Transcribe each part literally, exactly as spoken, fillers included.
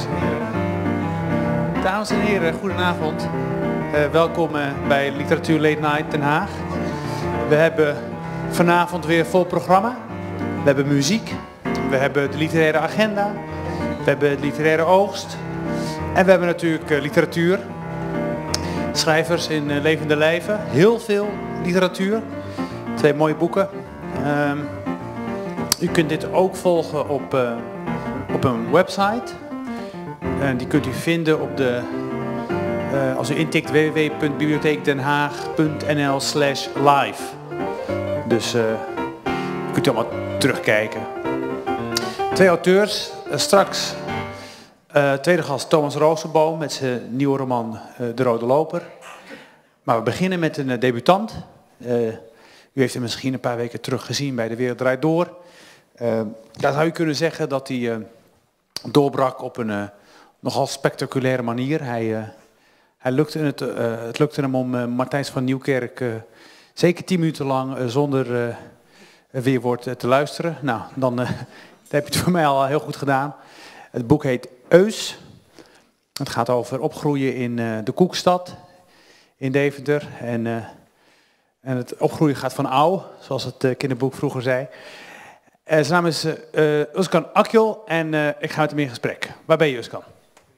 dames en heren. Dames en heren, goedenavond. Uh, welkom uh, bij Literatuur Late Night Den Haag. We hebben vanavond weer vol programma. We hebben muziek. We hebben de literaire agenda. We hebben het literaire oogst. En we hebben natuurlijk uh, literatuur. Schrijvers in uh, levende lijven. Heel veel literatuur. Twee mooie boeken. Uh, u kunt dit ook volgen op, uh, op een website. Uh, die kunt u vinden op de... Uh, als u intikt w w w punt bibliotheekdenhaag punt n l slash live. Dus uh, kunt u allemaal terugkijken. Twee auteurs. Uh, straks uh, tweede gast Thomas Roosenboom met zijn nieuwe roman uh, De Rode Loper. Maar we beginnen met een uh, debutant. Uh, u heeft hem misschien een paar weken terug gezien bij De Wereld Draait Door. Uh, daar zou je kunnen zeggen dat hij uh, doorbrak op een uh, nogal spectaculaire manier. Hij... Uh, Hij lukte het, uh, het lukte hem om uh, Martijns van Nieuwkerk uh, zeker tien minuten lang uh, zonder uh, weerwoord uh, te luisteren. Nou, dan, uh, dan heb je het voor mij al heel goed gedaan. Het boek heet Eus. Het gaat over opgroeien in uh, de Koekstad in Deventer. En, uh, en het opgroeien gaat van ouw, zoals het uh, kinderboek vroeger zei. Uh, zijn naam is uh, Özkan Akyol en uh, ik ga met hem in gesprek. Waar ben je, Özkan?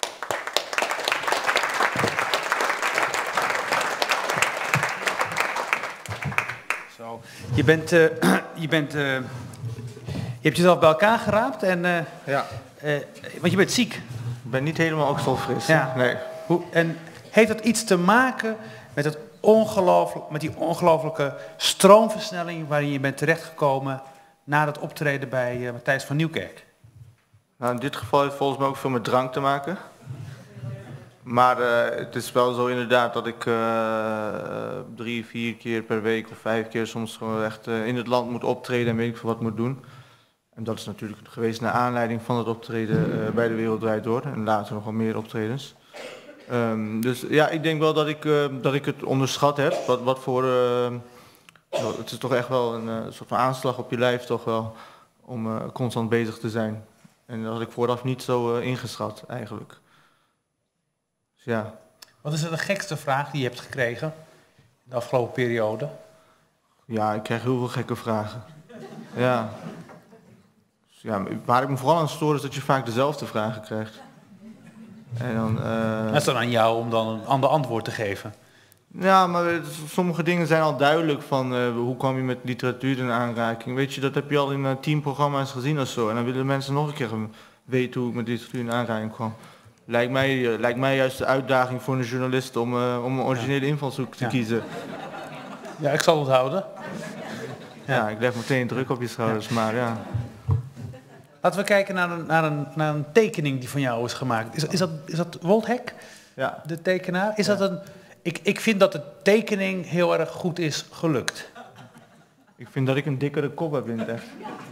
Je bent, uh, je bent, uh, je hebt jezelf bij elkaar geraapt en, uh, ja. uh, want je bent ziek. Ik ben niet helemaal okstelfris. Ja. Nee. Hoe, en heeft dat iets te maken met, het ongelooflijk, met die ongelooflijke stroomversnelling waarin je bent terechtgekomen na het optreden bij uh, Matthijs van Nieuwkerk? Nou, in dit geval heeft het volgens mij ook veel met drank te maken. Maar uh, het is wel zo inderdaad dat ik uh, drie, vier keer per week of vijf keer soms gewoon echt uh, in het land moet optreden en weet ik veel wat moet doen. En dat is natuurlijk geweest naar aanleiding van het optreden uh, bij De Wereld Draait Door en later nog wel meer optredens. Um, dus ja, ik denk wel dat ik, uh, dat ik het onderschat heb. Wat, wat voor, uh, het is toch echt wel een uh, soort van aanslag op je lijf toch wel om uh, constant bezig te zijn. En dat had ik vooraf niet zo uh, ingeschat eigenlijk. Ja. Wat is de gekste vraag die je hebt gekregen de afgelopen periode? Ja, ik krijg heel veel gekke vragen. Ja. Dus ja, waar ik me vooral aan stoor is dat je vaak dezelfde vragen krijgt. En dan, uh... Dat is dan aan jou om dan een ander antwoord te geven. Ja, maar sommige dingen zijn al duidelijk van uh, hoe kwam je met literatuur in aanraking. Weet je, dat heb je al in uh, tien programma's gezien of zo. En dan willen mensen nog een keer weten hoe ik met literatuur in aanraking kwam. Lijkt mij, uh, lijkt mij juist de uitdaging voor een journalist om, uh, om een originele invalshoek te ja. kiezen. Ja, ik zal het houden. Ja, ja ik leg meteen druk op je schouders, ja. maar ja. Laten we kijken naar een, naar een, naar een tekening die van jou is gemaakt. Is, is dat, is dat Woldhek, ja. de tekenaar? Is ja. dat een, ik, ik vind dat de tekening heel erg goed is gelukt. Ik vind dat ik een dikkere kop heb in het echt.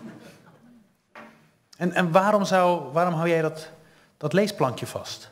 En, en waarom, zou, waarom hou jij dat... dat leesplankje vast?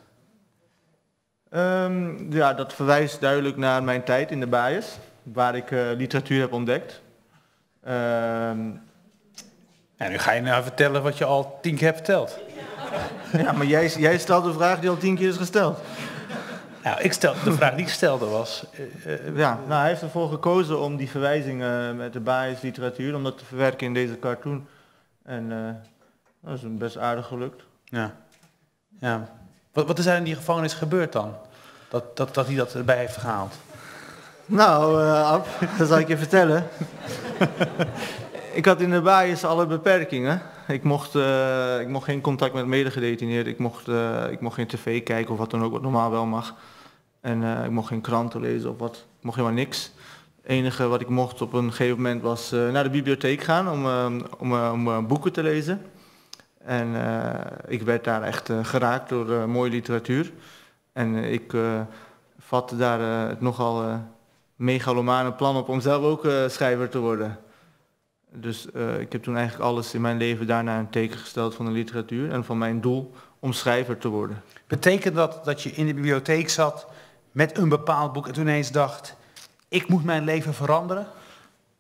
Um, ja, dat verwijst duidelijk naar mijn tijd in de Baaiers, waar ik uh, literatuur heb ontdekt. Um, ja, nu ga je nou vertellen wat je al tien keer hebt verteld. Ja, maar jij, jij stelt de vraag die al tien keer is gesteld. Nou, ik stel, de vraag die ik stelde was... Uh, uh, ja, nou, hij heeft ervoor gekozen om die verwijzingen met de Baaiers literatuur, om dat te verwerken in deze cartoon. En uh, dat is hem best aardig gelukt. Ja. Ja. Wat, wat is er in die gevangenis gebeurd dan? Dat, dat, dat hij dat erbij heeft gehaald? Nou, uh, Ab, dat zal ik je vertellen. Ik had in de Baaiers alle beperkingen. Ik mocht, uh, ik mocht geen contact met medegedetineerden. Ik mocht, uh, ik mocht geen tv kijken of wat dan ook, wat normaal wel mag. En uh, ik mocht geen kranten lezen of wat. Ik mocht helemaal niks. Het enige wat ik mocht op een gegeven moment was uh, naar de bibliotheek gaan om, uh, om, uh, om uh, boeken te lezen. En uh, ik werd daar echt uh, geraakt door uh, mooie literatuur. En uh, ik uh, vatte daar uh, het nogal uh, megalomane plan op om zelf ook uh, schrijver te worden. Dus uh, ik heb toen eigenlijk alles in mijn leven daarna een teken gesteld van de literatuur en van mijn doel om schrijver te worden. Betekent dat dat je in de bibliotheek zat met een bepaald boek en toen ineens dacht, ik moet mijn leven veranderen?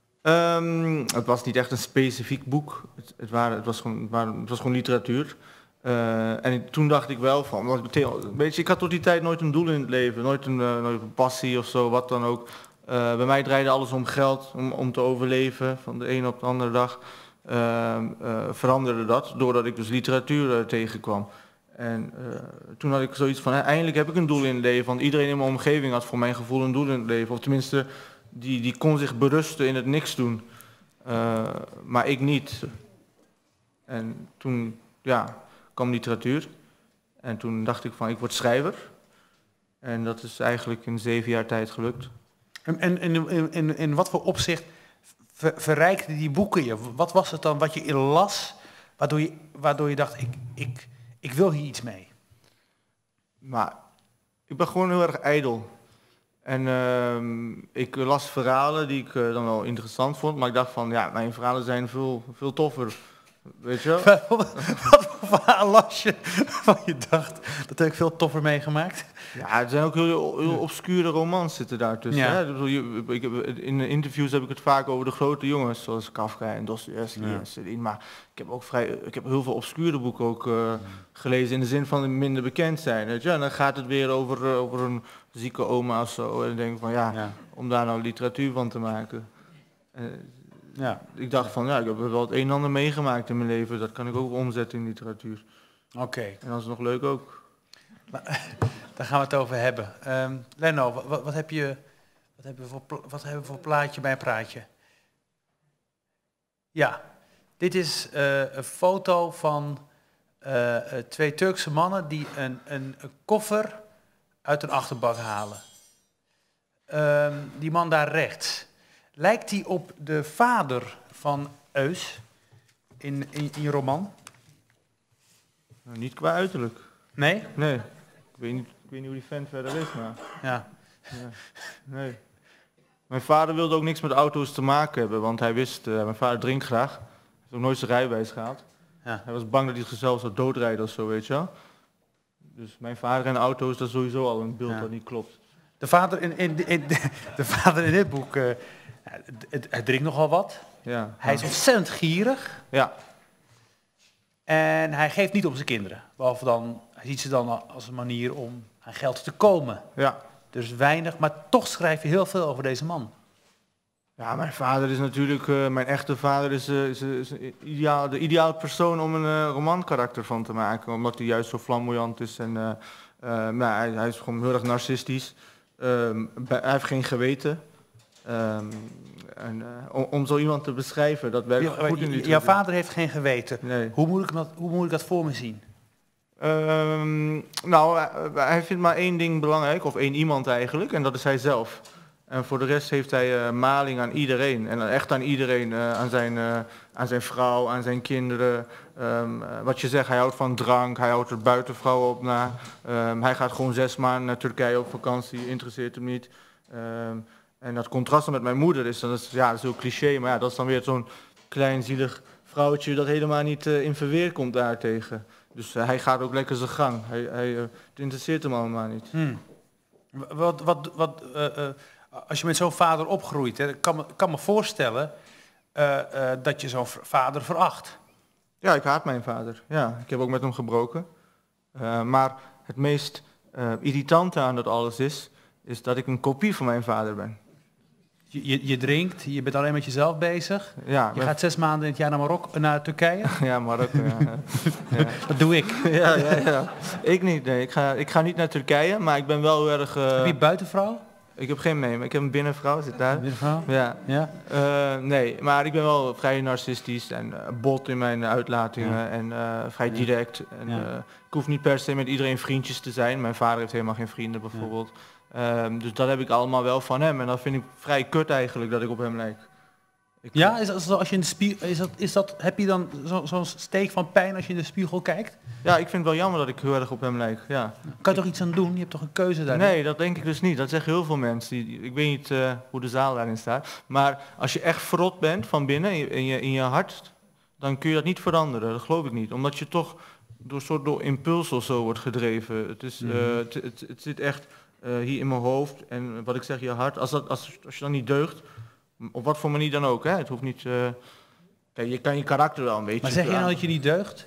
Um, het was niet echt een specifiek boek. Het, het, waren, het, was, gewoon, het, waren, het was gewoon literatuur. Uh, en ik, toen dacht ik wel van, weet je, ik had tot die tijd nooit een doel in het leven, nooit een, uh, nooit een passie of zo, wat dan ook. Uh, bij mij draaide alles om geld, om, om te overleven, van de ene op de andere dag uh, uh, veranderde dat, doordat ik dus literatuur uh, tegenkwam. En uh, toen had ik zoiets van, hè, eindelijk heb ik een doel in het leven, want iedereen in mijn omgeving had voor mijn gevoel een doel in het leven, of tenminste, die, die kon zich berusten in het niks doen, uh, maar ik niet. En toen, ja... kwam literatuur en toen dacht ik van ik word schrijver en dat is eigenlijk in zeven jaar tijd gelukt. En, en in, in, in wat voor opzicht ver, verrijkten die boeken je? Wat was het dan wat je in las waardoor je, waardoor je dacht ik, ik, ik wil hier iets mee? Maar ik ben gewoon heel erg ijdel en uh, ik las verhalen die ik uh, dan wel interessant vond, maar ik dacht van ja, mijn verhalen zijn veel, veel toffer. Weet je wel? Wat, wat voor verhaal las je van je dacht, dat heb ik veel toffer meegemaakt? Ja, er zijn ook heel, heel obscure romans zitten daartussen. Ja. Hè? Ik heb, in de interviews heb ik het vaak over de grote jongens, zoals Kafka en Dostoevsky ja. en Céline. Maar ik heb ook vrij, ik heb heel veel obscure boeken ook uh, ja. gelezen in de zin van minder bekend zijn. Weet je? En dan gaat het weer over, uh, over een zieke oma of zo. En dan denk ik van ja, ja. om daar nou literatuur van te maken. Uh, Ja. Ik dacht van, ja, ik heb wel het een en ander meegemaakt in mijn leven. Dat kan ik ook omzetten in literatuur. Oké. Okay. En dat is nog leuk ook. Daar gaan we het over hebben. Um, Lenno, wat, wat, heb je, wat, heb je voor, wat hebben we voor plaatje bij een praatje? Ja, dit is uh, een foto van uh, twee Turkse mannen die een, een, een koffer uit een achterbak halen. Um, die man daar rechts. Lijkt hij op de vader van Eus in, in, in je roman? Nou, niet qua uiterlijk. Nee? Nee. Ik weet niet, ik weet niet hoe die vent verder is, maar... Ja. ja. Nee. Mijn vader wilde ook niks met auto's te maken hebben, want hij wist, uh, mijn vader drinkt graag. Hij heeft ook nooit zijn rijbewijs gehaald. Ja. Hij was bang dat hij zichzelf zou doodrijden of zo, weet je wel. Dus mijn vader en auto's, dat is sowieso al een beeld ja. dat niet klopt. De vader in, in, in, de, de vader in dit boek... Uh, hij drinkt nogal wat. Ja, hij is ontzettend gierig. Ja. En hij geeft niet op zijn kinderen. Behalve dan, hij ziet ze dan als een manier om aan geld te komen. Ja. Dus weinig, maar toch schrijf je heel veel over deze man. Ja, mijn vader is natuurlijk, uh, mijn echte vader is, uh, is, is ideaal, de ideale persoon om een uh, romankarakter van te maken. Omdat hij juist zo flamboyant is en uh, uh, nou, hij, hij is gewoon heel erg narcistisch. Uh, hij heeft geen geweten. Um, en, uh, om, om zo iemand te beschrijven, dat werkt ja, goed in die Jouw vader heeft geen geweten. Nee. Hoe moet ik dat, hoe moet ik dat voor me zien? Um, nou, hij, hij vindt maar één ding belangrijk, of één iemand eigenlijk, en dat is hij zelf. En voor de rest heeft hij uh, maling aan iedereen. En echt aan iedereen, uh, aan, zijn, uh, aan zijn vrouw, aan zijn kinderen. Um, uh, wat je zegt, hij houdt van drank, hij houdt er buitenvrouwen op na. Um, hij gaat gewoon zes maanden naar Turkije op vakantie, interesseert hem niet. Um, En dat contrast met mijn moeder is, dat is, ja, dat is heel cliché, maar ja, dat is dan weer zo'n klein zielig vrouwtje dat helemaal niet uh, in verweer komt daartegen. Dus uh, hij gaat ook lekker zijn gang. Hij, hij, uh, het interesseert hem allemaal niet. Hmm. Wat, wat, wat, uh, uh, als je met zo'n vader opgroeit, hè, kan me, kan me voorstellen uh, uh, dat je zo'n vader veracht. Ja, ik haat mijn vader. Ja, ik heb ook met hem gebroken. Uh, maar het meest uh, irritante aan dat alles is, is dat ik een kopie van mijn vader ben. Je, je, je drinkt, je bent alleen met jezelf bezig. Ja, je gaat zes maanden in het jaar naar Marokko, naar Turkije. Ja, Marokko. Ja. Ja. Dat doe ik. Ja, ja, ja. Ik niet. Nee. Ik, ga, ik ga niet naar Turkije, maar ik ben wel heel erg. Uh... Heb je buitenvrouw? Ik heb geen mee, maar ik heb een binnenvrouw, zit daar. Binnenvrouw? Ja. Ja. Uh, nee, maar ik ben wel vrij narcistisch en uh, bot in mijn uitlatingen ja. en uh, vrij direct. En, ja. uh, ik hoef niet per se met iedereen vriendjes te zijn. Mijn vader heeft helemaal geen vrienden bijvoorbeeld. Ja. Um, dus dat heb ik allemaal wel van hem. En dat vind ik vrij kut eigenlijk, dat ik op hem lijk. Ik ja, is dat, als je in de spiegel, is dat, is dat, heb je dan zo, zo'n steek van pijn als je in de spiegel kijkt? Ja, ik vind het wel jammer dat ik heel erg op hem lijk. Ja. Kan je toch iets aan doen? Je hebt toch een keuze daarin? Nee, dat denk ik dus niet. Dat zeggen heel veel mensen. Die, ik weet niet uh, hoe de zaal daarin staat. Maar als je echt verrot bent van binnen, in je, in je hart, dan kun je dat niet veranderen. Dat geloof ik niet. Omdat je toch door soort door impuls of zo wordt gedreven. Het, is, uh, mm-hmm. het, het, het zit echt uh, hier in mijn hoofd. En wat ik zeg, je hart. Als, dat, als, als je dan niet deugt, op wat voor manier dan ook. Hè? Het hoeft niet... Uh, kijk, je kan je karakter wel een beetje... Maar zeg je nou dat je niet deugt?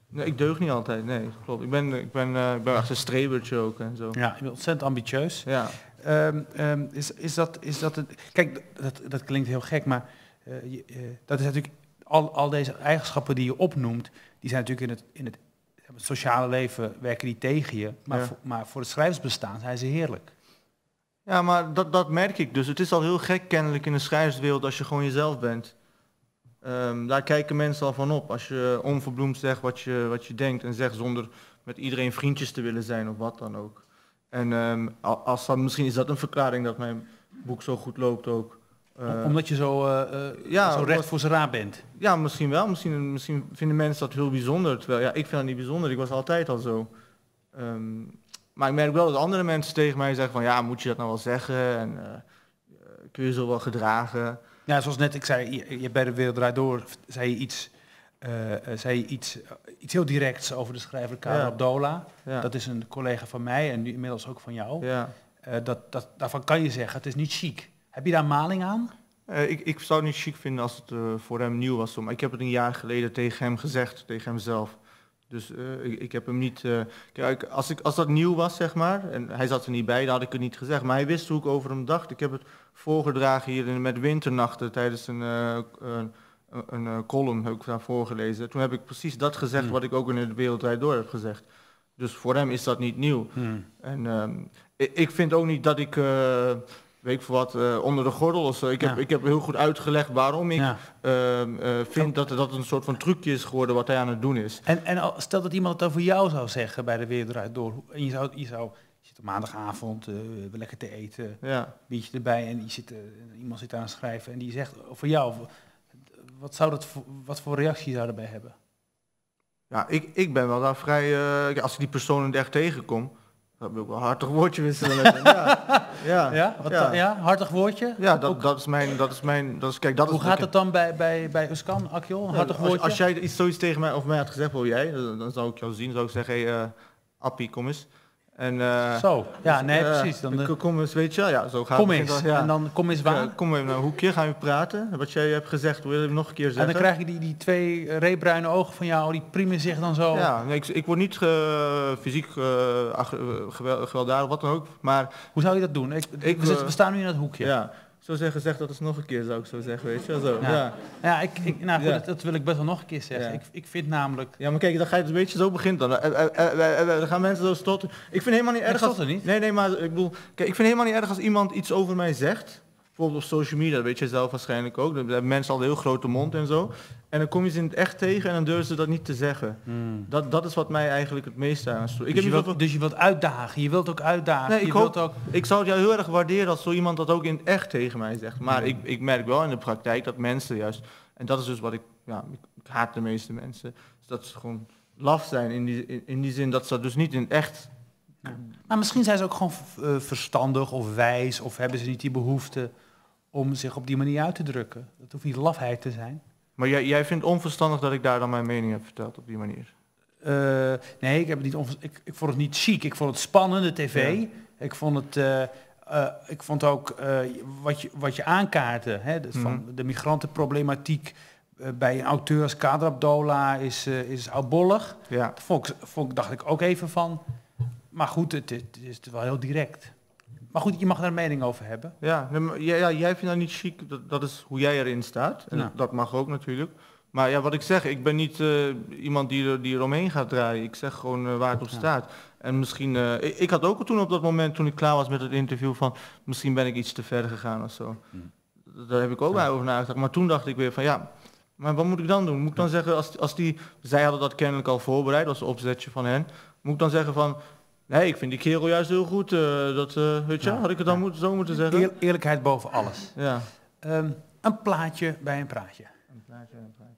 Nee, ik deug niet altijd, nee, klopt. Ik ben, ik ben, uh, ik ben echt een strebertje ook en zo. Ja, je bent ontzettend ambitieus. Ja. Um, um, is, is dat, is dat het, kijk, dat, dat klinkt heel gek, maar uh, je, uh, dat is natuurlijk, al, al deze eigenschappen die je opnoemt, die zijn natuurlijk in het, in het, het sociale leven, werken die tegen je, maar, ja. voor, maar voor het schrijversbestaan zijn ze heerlijk. Ja, maar dat, dat merk ik dus. Het is al heel gek kennelijk in de schrijverswereld als je gewoon jezelf bent. Um, daar kijken mensen al van op. Als je onverbloemd zegt wat je, wat je denkt en zegt zonder met iedereen vriendjes te willen zijn of wat dan ook. En um, als dan, misschien is dat een verklaring dat mijn boek zo goed loopt ook. Uh, Omdat je zo, uh, uh, ja, zo recht voor zijn raap bent? Ja, misschien wel. Misschien, misschien vinden mensen dat heel bijzonder. Terwijl, ja, ik vind dat niet bijzonder. Ik was altijd al zo. Um, maar ik merk wel dat andere mensen tegen mij zeggen van, ja, moet je dat nou wel zeggen? En uh, kun je zo wel gedragen? Ja, zoals net ik zei, je, je bij de Wereld Draait Door zei je iets, uh, zei je iets, uh, iets heel directs over de schrijver Karel Abdolah. Ja. Dat is een collega van mij en nu inmiddels ook van jou. Ja. Uh, dat, dat, daarvan kan je zeggen, het is niet chic. Heb je daar maling aan? Uh, ik, ik zou het niet chic vinden als het uh, voor hem nieuw was. Maar ik heb het een jaar geleden tegen hem gezegd, tegen hemzelf. Dus uh, ik, ik heb hem niet... Uh, kijk, als, ik, als dat nieuw was, zeg maar, en hij zat er niet bij, dan had ik het niet gezegd. Maar hij wist hoe ik over hem dacht. Ik heb het voorgedragen hier in, met Winternachten tijdens een, uh, een, een uh, column, heb ik daar voorgelezen. Toen heb ik precies dat gezegd hmm. wat ik ook in de Wereld Draait Door heb gezegd. Dus voor hem is dat niet nieuw. Hmm. En um, ik, ik vind ook niet dat ik... Uh, weet ik voor wat, uh, onder de gordel of zo. Ik heb, ja. ik heb heel goed uitgelegd waarom ik ja. uh, uh, vind dat dat een soort van trucje is geworden wat hij aan het doen is. En, en stel dat iemand het over jou zou zeggen bij de Wereld Draait Door. En je zou, je zou je zit op maandagavond uh, lekker te eten, ja. biertje erbij en je zit, uh, iemand zit aan het schrijven en die zegt over jou. Wat zou dat voor, wat voor reactie zou je daarbij hebben? Ja, ik, ik ben wel daar vrij, uh, als ik die persoon in het echt tegenkom. Dat wil ik wel een hartig woordje wisselen. ja, ja, ja, wat ja. ja, hartig woordje? Ja, dat, dat is mijn, dat is mijn, dat is, kijk, dat Hoe is gaat het dan bij, bij, bij Uskan, Akjol, een hartig ja, woordje? Als, als jij iets, zoiets tegen mij of mij had gezegd, wil jij, dan, dan zou ik jou zien, zou ik zeggen, hé, hey, uh, Appie, kom eens. En, uh, zo, ja, nee, uh, precies. Dan de... Kom eens, weet je, ja, zo gaat kom het. Kom eens, ja. En dan kom eens waar? Uh, kom even naar een hoekje, gaan we praten. Wat jij hebt gezegd, wil je het nog een keer zeggen? En dan krijg je die, die twee reebruine ogen van jou, die priemen zich dan zo... Ja, nee, ik, ik word niet uh, fysiek uh, geweld, gewelddadig, wat dan ook, maar... Hoe zou je dat doen? Ik, ik, we, zitten, we staan nu in dat hoekje. Ja. Zo zeggen, zeg dat eens nog een keer, zou ik zo zeggen, weet je zo. Ja, ja. ja, ik, ik, nou goed, ja. dat, dat wil ik best wel nog een keer zeggen. Ja. Ik, ik vind namelijk... Ja, maar kijk, dan ga je het een beetje zo begint dan. Uh, uh, uh, uh, dan gaan mensen zo stotteren. Ik vind helemaal niet erg als... niet? Nee, nee, maar ik bedoel... Kijk, ik vind helemaal niet erg als iemand iets over mij zegt. Bijvoorbeeld op social media, dat weet je zelf waarschijnlijk ook. Dan hebben mensen al een heel grote mond en zo. En dan kom je ze in het echt tegen en dan durven ze dat niet te zeggen. Hmm. Dat, dat is wat mij eigenlijk het meeste aanstoot. Dus, je wilt, dus je wilt uitdagen, je wilt ook uitdagen. Nee, je ik, wilt hoop, ook... ik zou het jou heel erg waarderen als zo iemand dat ook in het echt tegen mij zegt. Maar hmm. ik, ik merk wel in de praktijk dat mensen juist... En dat is dus wat ik... Ja, ik, ik haat de meeste mensen. Dus dat ze gewoon laf zijn in die, in, in die zin dat ze dat dus niet in het echt... Ja. Maar misschien zijn ze ook gewoon uh, verstandig of wijs of hebben ze niet die behoefte... om zich op die manier uit te drukken. Dat hoeft niet lafheid te zijn. Maar jij, jij vindt onverstandig dat ik daar dan mijn mening heb verteld op die manier? Uh, nee, ik, heb het niet onver... ik, ik vond het niet chic. Ik vond het spannende tv. Ja. Ik vond het... Uh, uh, ik vond ook uh, wat, je, wat je aankaartte. Hè, dus mm-hmm. van de migrantenproblematiek uh, bij een auteur als Karel Abdolah is, uh, is oudbollig. Ja. Dat vond ik, vond, dacht ik ook even van... Maar goed, het, het is wel heel direct. Maar goed, je mag daar een mening over hebben. Ja, ja, ja jij vindt dat niet chic, dat, dat is hoe jij erin staat. En ja. Dat mag ook natuurlijk. Maar ja, wat ik zeg, ik ben niet uh, iemand die er, die er omheen gaat draaien. Ik zeg gewoon uh, waar het op ja. staat. En misschien, uh, ik, ik had ook toen op dat moment, toen ik klaar was met het interview, van misschien ben ik iets te ver gegaan of zo. Hmm. Daar heb ik ook ja. bij over nagedacht. Maar toen dacht ik weer van ja, maar wat moet ik dan doen? Moet ik dan zeggen, als, als die, zij hadden dat kennelijk al voorbereid, dat was een opzetje van hen. Moet ik dan zeggen van... Nee, ik vind die kerel juist heel goed. Uh, dat, uh, weet je, ja, had ik het dan ja. moet, zo moeten zeggen? Eer, eerlijkheid boven alles. Ja. Um, een plaatje bij een praatje. Een plaatje bij een praatje.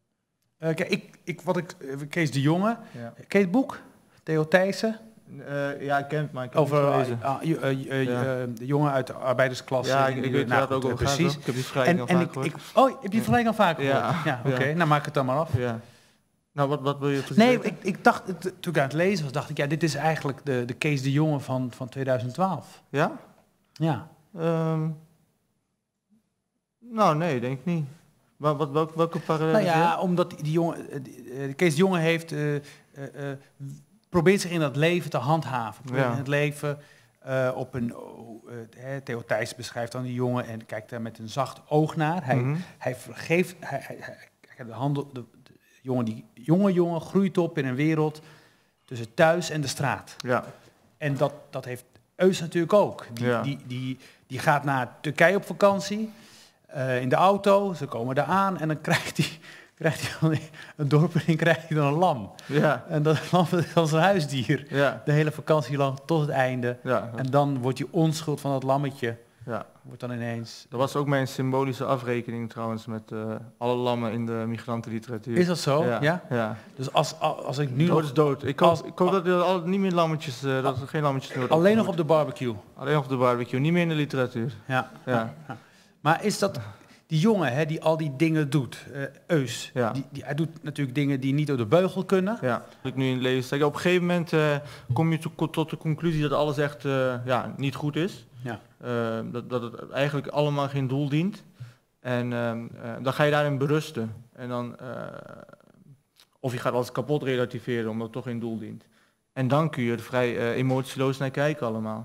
Uh, kijk, ik, ik, wat ik, Kees de Jonge. Ja. Ken je het boek? Theo Thijssen? Uh, ja, ik ken het, maar ik heb Over, het gelezen. Uh, uh, uh, uh, ja. uh, de jongen uit de arbeidersklasse. Ja, ik, ik weet nou, dat ook al precies. Ik heb die vergelijking al vaak gehoord. Oh, heb je die vergelijking al vaak gehoord? Ja. Ja, oké. Okay. Ja. Nou, maak het dan maar af. Ja. Nou, wat, wat wil je precies Nee, ik, ik dacht, toen ik aan het lezen was, dacht ik, ja, dit is eigenlijk de, de Kees de Jonge van, van twintig twaalf. Ja? Ja. Um, nou, nee, denk ik niet. Wat, wat, welke, welke parallel? Nou ja, omdat die jongen, uh, Kees de Jonge heeft, uh, uh, uh, probeert zich in dat leven te handhaven. Probeert Ja. in het leven uh, op een, uh, Theo Thijs beschrijft dan die jongen en kijkt daar met een zacht oog naar. Hij, Mm-hmm. hij vergeeft, hij, hij, hij, de, handel, de, de jongen, die jonge jongen groeit op in een wereld tussen thuis en de straat. Ja. En dat, dat heeft Eus natuurlijk ook. Die, Ja. die, die, die gaat naar Turkije op vakantie, uh, in de auto, ze komen daar aan en dan krijgt hij, krijgt hij een dorp en krijgt hij dan een lam. Ja. En dat lam is als een huisdier. Ja. De hele vakantie lang tot het einde. Ja. En dan wordt die onschuld van dat lammetje, Ja. wordt dan ineens... Dat was ook mijn symbolische afrekening trouwens met uh, alle lammen in de migrantenliteratuur. Is dat zo? Ja. Ja? Ja. Dus als, als ik nu Dood nog... is dood. Ik hoop, als- ik hoop dat er al niet meer lammetjes, uh, dat er geen lammetjes meer worden Alleen nog opgevoed. op de barbecue. Alleen nog op de barbecue, niet meer in de literatuur. Ja. Ja. Maar is dat... Die jongen hè, die al die dingen doet, uh, Eus, Ja. die, die, hij doet natuurlijk dingen die niet door de beugel kunnen. Ja, dat ik nu in het leven sta. Op een gegeven moment uh, kom je to- tot de conclusie dat alles echt uh, ja, niet goed is. Ja. Uh, dat, dat het eigenlijk allemaal geen doel dient. En uh, uh, dan ga je daarin berusten. En dan, uh, of je gaat alles kapot relativeren omdat het toch geen doel dient. En dan kun je er vrij uh, emotieloos naar kijken allemaal.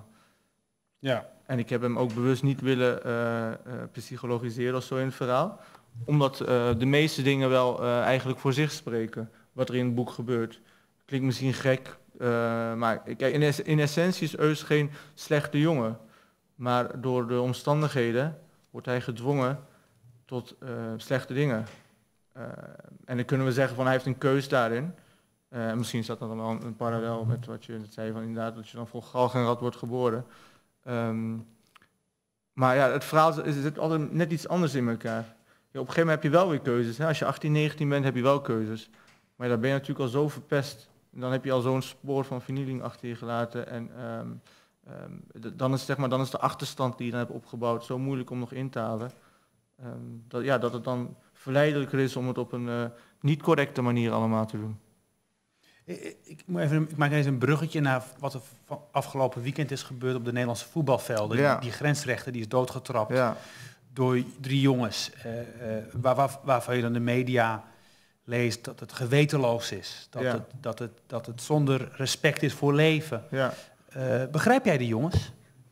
Ja. En ik heb hem ook bewust niet willen uh, uh, psychologiseren of zo in het verhaal. Omdat uh, de meeste dingen wel uh, eigenlijk voor zich spreken. Wat er in het boek gebeurt. Klinkt misschien gek. Uh, maar kijk, in, es- in essentie is Eus geen slechte jongen. Maar door de omstandigheden wordt hij gedwongen tot uh, slechte dingen. Uh, en dan kunnen we zeggen van hij heeft een keus daarin. Uh, misschien staat dat dan wel een, een parallel met wat je net zei. Van inderdaad dat je dan voor galgenrad wordt geboren. Um, maar ja, het verhaal is, is het altijd net iets anders in elkaar. Ja, op een gegeven moment heb je wel weer keuzes. Hè? Als je achttien, negentien bent, heb je wel keuzes. Maar ja, dan ben je natuurlijk al zo verpest. En dan heb je al zo'n spoor van vernieling achter je gelaten. En um, um, d- dan, is, zeg maar, dan is de achterstand die je dan hebt opgebouwd zo moeilijk om nog in te halen. Um, dat, ja, dat het dan verleidelijker is om het op een uh, niet correcte manier allemaal te doen. Ik, ik, moet even, ik maak eens een bruggetje naar wat er van afgelopen weekend is gebeurd op de Nederlandse voetbalvelden. Ja. Die, die grensrechter die is doodgetrapt Ja, door drie jongens, uh, uh, waar, waar, waarvan je dan de media leest dat het gewetenloos is. Dat, Ja. het, dat, het, dat het zonder respect is voor leven. ja. Uh, begrijp jij die jongens?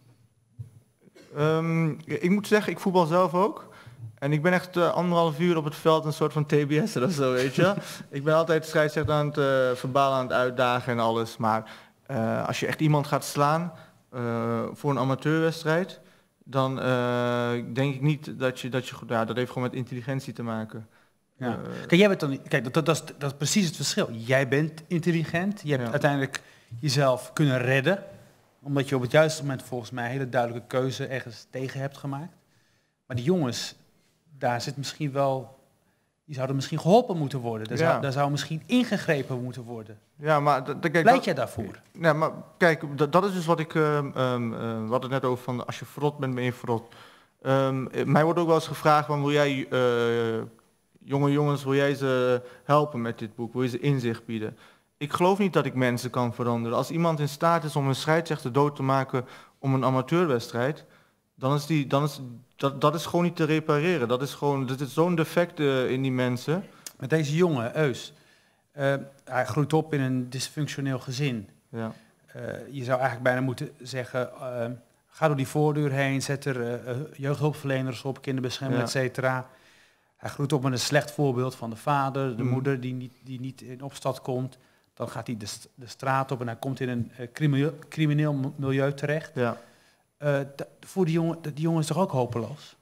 Um, ik moet zeggen, ik voetbal zelf ook. En ik ben echt uh, anderhalf uur op het veld een soort van T B S'er of zo, weet je. Ik ben altijd de scheidsrechter aan het uh, verbaal aan het uitdagen en alles. Maar uh, als je echt iemand gaat slaan uh, voor een amateurwedstrijd, dan uh, denk ik niet dat je, dat je, ja, dat heeft gewoon met intelligentie te maken. Ja. Uh, Kijk, jij bent dan, niet- kijk dat, dat, dat, is, dat is precies het verschil. Jij bent intelligent, je hebt Ja. uiteindelijk jezelf kunnen redden, omdat je op het juiste moment volgens mij een hele duidelijke keuze ergens tegen hebt gemaakt. Maar die jongens, daar zit misschien wel, die zouden misschien geholpen moeten worden. Daar, Ja. zou, daar zou misschien ingegrepen moeten worden. Ja, maar d- d- kijk, Pleit dat- jij daarvoor? Ja, maar kijk, dat, dat is dus wat ik, um, um, uh, we hadden het net over van als je verrot bent, ben je verrot. Um, mij wordt ook wel eens gevraagd, van, wil jij uh, jonge jongens, wil jij ze helpen met dit boek? Wil je ze inzicht bieden? Ik geloof niet dat ik mensen kan veranderen. Als iemand in staat is om een scheidsrechter dood te maken om een amateurwedstrijd, dan is die, dan is, dat, dat is gewoon niet te repareren. Dat is gewoon, dat is zo'n defect uh, in die mensen. Met deze jongen, Eus, uh, hij groeit op in een dysfunctioneel gezin. Ja. Uh, je zou eigenlijk bijna moeten zeggen, uh, ga door die voordeur heen, zet er uh, uh, jeugdhulpverleners op, kinderbescherming, Ja. et cetera. Hij groeit op met een slecht voorbeeld van de vader, de Mm. moeder die niet, die niet in opstand komt. Dan gaat hij de, st- de straat op en hij komt in een uh, crimineel, crimineel m- milieu terecht. Ja. Uh, d- voor die jongen, die jongen is toch ook hopeloos?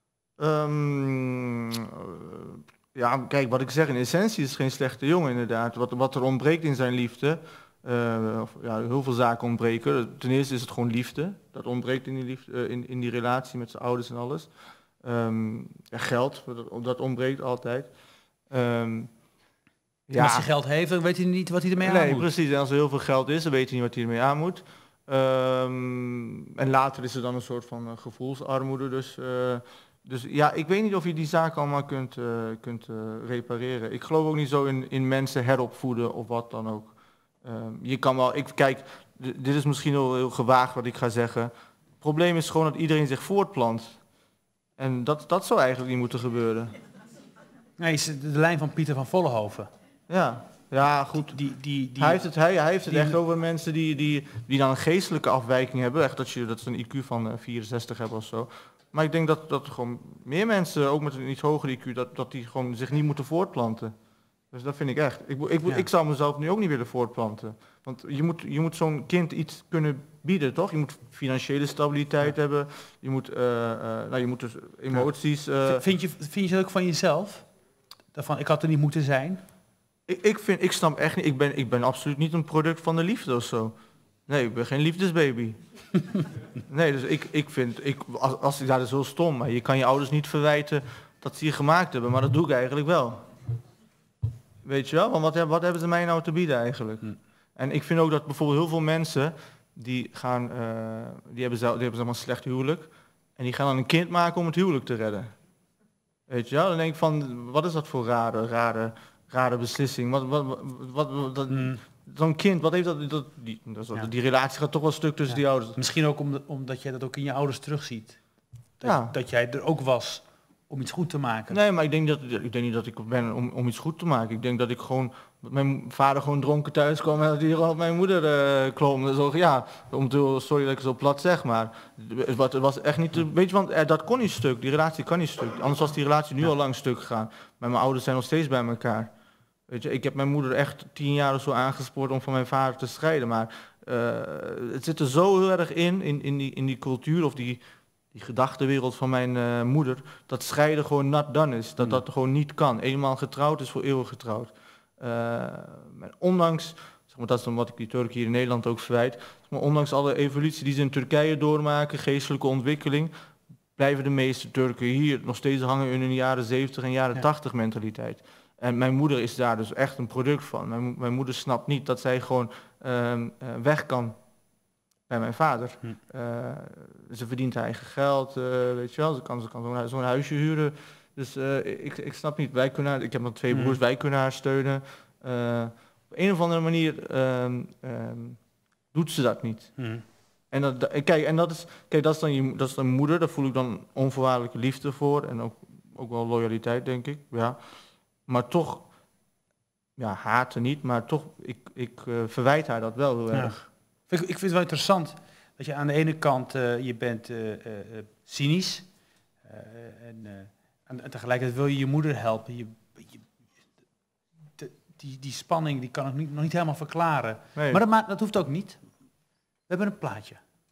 Um, uh, ja, kijk, wat ik zeg, in essentie is het geen slechte jongen inderdaad. Wat, wat er ontbreekt in zijn liefde, uh, of, ja, heel veel zaken ontbreken. Ten eerste is het gewoon liefde. Dat ontbreekt in die, liefde, uh, in, in die relatie met zijn ouders en alles. Um, ja, geld, dat, dat ontbreekt altijd. Um, Ja. Als hij geld heeft, dan weet hij niet wat hij ermee aan nee, moet. precies. En als er heel veel geld is, dan weet hij niet wat hij ermee aan moet. Um, en later is er dan een soort van uh, gevoelsarmoede. Dus, uh, dus ja, ik weet niet of je die zaken allemaal kunt, uh, kunt uh, repareren. Ik geloof ook niet zo in, in mensen heropvoeden of wat dan ook. Um, je kan wel, ik kijk, d- dit is misschien wel heel gewaagd wat ik ga zeggen. Het probleem is gewoon dat iedereen zich voortplant. En dat, dat zou eigenlijk niet moeten gebeuren. Nee, is de, de lijn van Pieter van Vollenhoven. Ja, ja goed. Die, die, die, hij heeft het, hij, hij heeft het die, echt over mensen die, die, die dan een geestelijke afwijking hebben. Echt dat, je, dat ze een I Q van uh, vierenzestig hebben of zo. Maar ik denk dat, dat er gewoon meer mensen, ook met een iets hoger I Q, dat, dat die gewoon zich niet moeten voortplanten. Dus dat vind ik echt. Ik, ik, ik, ja. ik zou mezelf nu ook niet willen voortplanten. Want je moet, je moet zo'n kind iets kunnen bieden, toch? Je moet financiële stabiliteit ja. hebben. Je moet, uh, uh, nou, je moet dus emoties... Uh, vind, je, vind je dat ook van jezelf? Daarvan, ik had er niet moeten zijn? Ik, ik, vind, ik snap echt niet... Ik ben, ik ben absoluut niet een product van de liefde of zo. Nee, ik ben geen liefdesbaby. Nee, dus ik, ik vind... Ik, als, als ik daar is heel stom, maar je kan je ouders niet verwijten dat ze je gemaakt hebben. Maar dat doe ik eigenlijk wel. Weet je wel? Want wat, wat hebben ze mij nou te bieden eigenlijk? Hm. En ik vind ook dat bijvoorbeeld heel veel mensen... die gaan... Uh, die hebben, zelf, die hebben zeg maar een slecht huwelijk... en die gaan dan een kind maken om het huwelijk te redden. Weet je wel? Dan denk ik van... wat is dat voor rare, rare, rare beslissing? Wat, wat, wat, wat, dat, hm. Zo'n kind, wat heeft dat... dat die, dat, ja. die relatie gaat toch wel een stuk tussen ja. die ouders. Misschien ook omdat, omdat jij dat ook in je ouders terugziet. Dat, ja. dat jij er ook was... om iets goed te maken. Nee, maar ik denk, dat, ik denk niet dat ik ben om, om iets goed te maken. Ik denk dat ik gewoon... dat mijn vader gewoon dronken thuis kwam... en dat hij gewoon op mijn moeder uh, klom. Zo, ja, om te, sorry dat ik zo plat zeg, maar... het, het was echt niet... Te, weet je, want eh, dat kon niet stuk. Die relatie kan niet stuk. Anders was die relatie nu ja. al lang stuk gegaan. Maar mijn ouders zijn nog steeds bij elkaar. Weet je, ik heb mijn moeder echt tien jaar of zo aangespoord... om van mijn vader te scheiden. Maar uh, het zit er zo heel erg in... in, in, die, in die cultuur of die... die gedachtenwereld van mijn uh, moeder, dat scheiden gewoon not done is. Dat mm. dat gewoon niet kan. Eenmaal getrouwd is voor eeuwig getrouwd. Uh, ondanks, zeg maar, dat is dan wat ik die Turken hier in Nederland ook verwijt, maar ondanks alle evolutie die ze in Turkije doormaken, geestelijke ontwikkeling, blijven de meeste Turken hier nog steeds hangen in hun jaren zeventig en jaren ja. tachtig mentaliteit. En mijn moeder is daar dus echt een product van. Mijn, mijn moeder snapt niet dat zij gewoon uh, uh, weg kan bij mijn vader. Hm. Uh, ze verdient haar eigen geld, uh, weet je wel. Ze kan, ze kan zo'n, zo'n huisje huren. Dus uh, ik, ik snap niet, wij kunnen haar, ik heb nog twee broers, hm. wij kunnen haar steunen. Uh, op een of andere manier um, um, doet ze dat niet. Hm. En, dat, kijk, en dat is, kijk, dat is dan je, dat is dan moeder, daar voel ik dan onvoorwaardelijke liefde voor. En ook, ook wel loyaliteit, denk ik. Ja. Maar toch, ja, haten niet, maar toch, ik, ik uh, verwijt haar dat wel heel erg. Ja. Ik, ik vind het wel interessant dat je aan de ene kant, uh, je bent uh, uh, cynisch. Uh, en, uh, en, en tegelijkertijd wil je je moeder helpen. Je, je, de, die, die spanning die kan ik niet, nog niet helemaal verklaren. Nee. Maar dat, dat hoeft ook niet. We hebben een plaatje.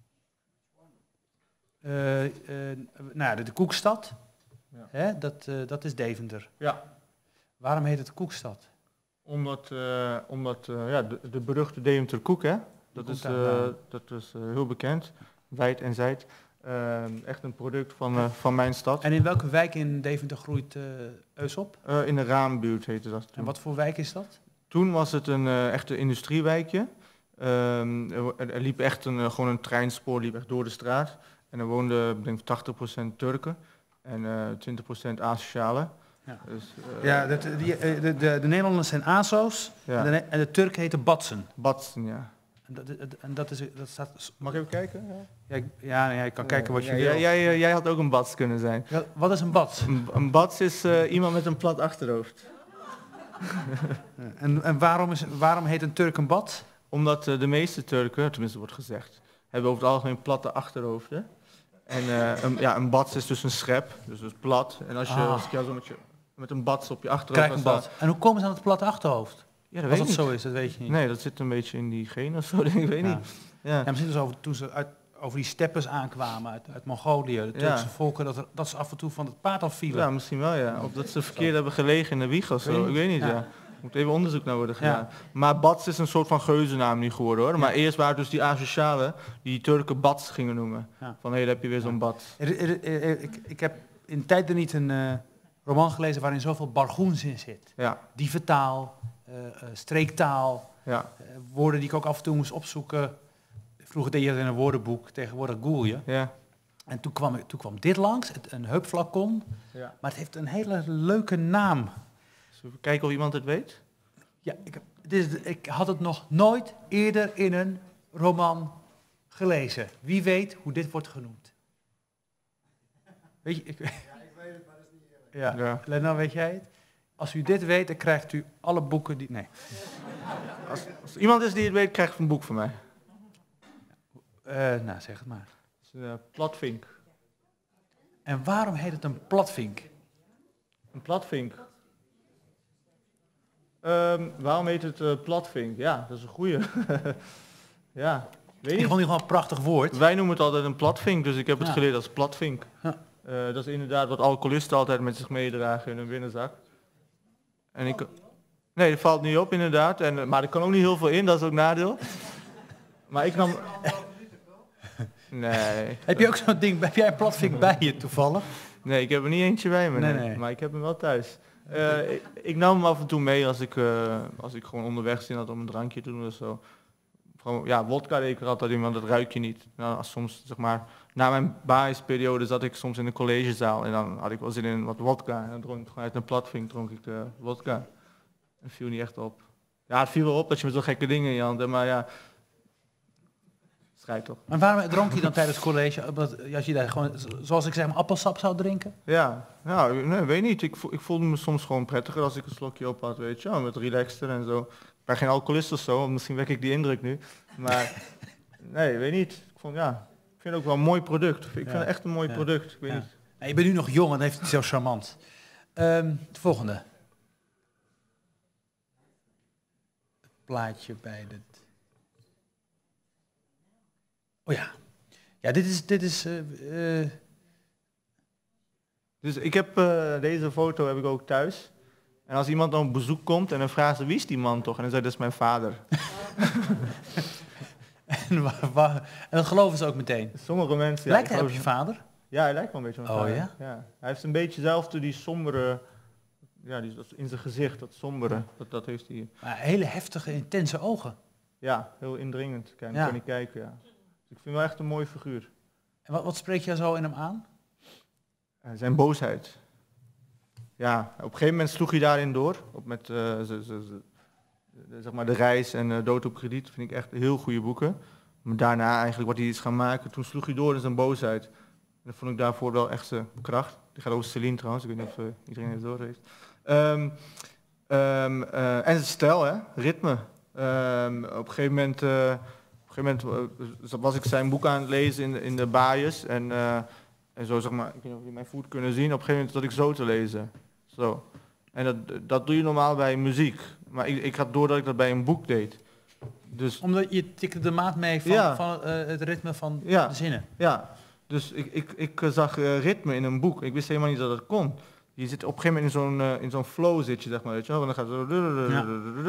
Uh, uh, nou, de, de Koekstad. Ja. Hè, dat, uh, dat is Deventer. Ja. Waarom heet het Koekstad? Omdat, uh, omdat uh, ja, de, de beruchte Deventer koek, hè? Dat is, uh, dat is uh, heel bekend. Wijd en zijd. Uh, echt een product van, uh, van mijn stad. En in welke wijk in Deventer groeit uh, Eusop? Uh, in de Raambuurt heette dat toen. En wat voor wijk is dat? Toen was het een uh, echte industriewijkje. Um, er, er liep echt een, uh, gewoon een treinspoor liep echt door de straat. En er woonden denk ik tachtig procent Turken en uh, twintig procent asocialen. Ja, dus, uh, ja de, de, de, de, de Nederlanders zijn Azo's ja. en, de, en de Turken heten Batsen. Batsen, ja. En dat, en dat, is, dat staat... Mag ik even kijken? Ja, ja, ik, ja, ja ik kan kijken wat je ja, wil. Jij, jij, jij had ook een Bats kunnen zijn. Ja, wat is een Bats? Een, een Bats is uh, iemand met een plat achterhoofd. en en waarom, is, waarom heet een Turk een Bats? Omdat uh, de meeste Turken, tenminste wordt gezegd, hebben over het algemeen platte achterhoofden. En uh, een, ja, een Bats is dus een schep, dus het plat. En als je, ah. als ik jou zo met, je, met een Bats op je achterhoofd... Krijg een Bats. En hoe komen ze aan het platte achterhoofd? Ja, dat Als weet dat niet. zo is, dat weet je niet. Nee, dat zit een beetje in die genen of zo, denk ik, ik weet ja. niet. Ja. Ja, misschien dus over, toen ze uit, over die steppers aankwamen uit, uit Mongolië, de Turkse ja. volken, dat, er, dat ze af en toe van het paard afvielen. Ja, misschien wel, ja. Of dat ze verkeerd hebben gelegen in de wieg of zo, ik weet niet, ja. ja. Er moet even onderzoek naar worden gedaan. Ja. Maar Bats is een soort van geuzennaam nu geworden, hoor. Ja. Maar eerst waren dus die asocialen die, die Turken Bats gingen noemen. Ja. Van, hé, hey, daar heb je weer zo'n ja. Bats. Er, er, er, er, ik, ik heb in tijden niet een uh, roman gelezen waarin zoveel bargoens in zit. Ja. Dieventaal, uh, uh, streektaal, ja. uh, woorden die ik ook af en toe moest opzoeken. Vroeger deed je dat in een woordenboek, tegenwoordig google je. Ja. En toen kwam, toen kwam dit langs, het, een heupflacon, ja. maar het heeft een hele leuke naam. Zullen we kijken of iemand het weet? Ja, ik, dit is, ik had het nog nooit eerder in een roman gelezen. Wie weet hoe dit wordt genoemd? Weet je, ik, ja, ik weet het, maar dat is niet eerlijk. Ja, ja. Lena, weet jij het? Als u dit weet, dan krijgt u alle boeken die... Nee. Als, als iemand is die het weet, krijgt een boek van mij. Uh, nou, zeg het maar. Het is een uh, platvink. En waarom heet het een platvink? Een platvink. Um, waarom heet het uh, platvink? Ja, dat is een goeie. ja, weet ik niet. vond die gewoon een prachtig woord. Wij noemen het altijd een platvink, dus ik heb het ja. geleerd als platvink. Ja. Uh, dat is inderdaad wat alcoholisten altijd met zich meedragen in hun binnenzak. En ik... Nee, dat valt niet op inderdaad, en, maar er kan ook niet heel veel in, dat is ook nadeel. Maar ik nam... Nee. Heb je ook zo'n ding, heb jij een platvink bij je toevallig? Nee, ik heb er niet eentje bij me, nee, nee. Nee. Maar ik heb hem wel thuis. Uh, ik, ik nam hem af en toe mee als ik, uh, als ik gewoon onderweg zin had om een drankje te doen of zo. Gewoon, ja, wodka deed ik er altijd in, want dat ruik je niet. Nou, als soms, zeg maar, na mijn basisperiode zat ik soms in de collegezaal en dan had ik wel zin in wat wodka. En dan dronk ik gewoon uit een platvink dronk ik uh, wodka. Dat viel niet echt op. Ja, het viel wel op dat je met zo'n gekke dingen in je hand hebt, maar ja... Schijt toch. En waarom dronk je dan tijdens college, als je daar gewoon, zoals ik zeg, maar appelsap zou drinken? Ja, nou, nee, weet niet. Ik, vo, ik voelde me soms gewoon prettiger als ik een slokje op had, weet je wel, met relaxter en zo. Ik ben geen alcoholist of zo, misschien wek ik die indruk nu. Maar, nee, weet niet. Ik vond, ja, ik vind het ook wel een mooi product. Ik vind ja. het echt een mooi ja. product, ik weet ja. niet. Ja, je bent nu nog jong en dat heeft het zo charmant. Um, het volgende. Het plaatje bij de... Oh ja. Ja, dit is... Dit is uh, uh... Dus ik heb uh, deze foto heb ik ook thuis. En als iemand dan op bezoek komt en dan vraagt ze, wie is die man toch? En dan zei dat is mijn vader. en, waar, waar, en dat geloven ze ook meteen? Sommige mensen... Lijkt ja, hij op je vader? Ja, hij lijkt wel een beetje op mijn oh, vader. Ja? Ja. Hij heeft een beetje zelfde die sombere... Ja, die, in zijn gezicht, dat sombere, dat, dat heeft hij. Maar hele heftige, intense ogen. Ja, heel indringend. Kijk, ja. kan niet kijken, ja. Ik vind hem wel echt een mooie figuur. En wat, wat spreek jij zo in hem aan? Uh, zijn boosheid. Ja, op een gegeven moment sloeg hij daarin door. Op met uh, z, z, z, zeg maar de reis en uh, Dood op krediet vind ik echt heel goede boeken. Maar daarna eigenlijk wat hij is gaan maken, toen sloeg hij door in zijn boosheid. En dat vond ik daarvoor wel echt zijn kracht. Die gaat over Celine trouwens, ik weet niet of uh, iedereen het door heeft. Um, um, uh, en zijn stijl, hè, ritme. Um, op een gegeven moment... Uh, Op een gegeven moment uh, was ik zijn boek aan het lezen in de, in de bias en, uh, en zo zeg maar, ik weet niet of jullie mijn voet kunnen zien, op een gegeven moment zat ik zo te lezen. Zo. En dat, dat doe je normaal bij muziek, maar ik, ik had door dat ik dat bij een boek deed. Dus, omdat je tikte de maat mee van, ja. van uh, het ritme van ja. de zinnen. Ja, dus ik, ik, ik zag uh, ritme in een boek, ik wist helemaal niet dat dat kon. Je zit op een gegeven moment in zo'n uh, in zo'n flow zit je, zeg maar, weet je wel, en dan gaat het zo... Ja.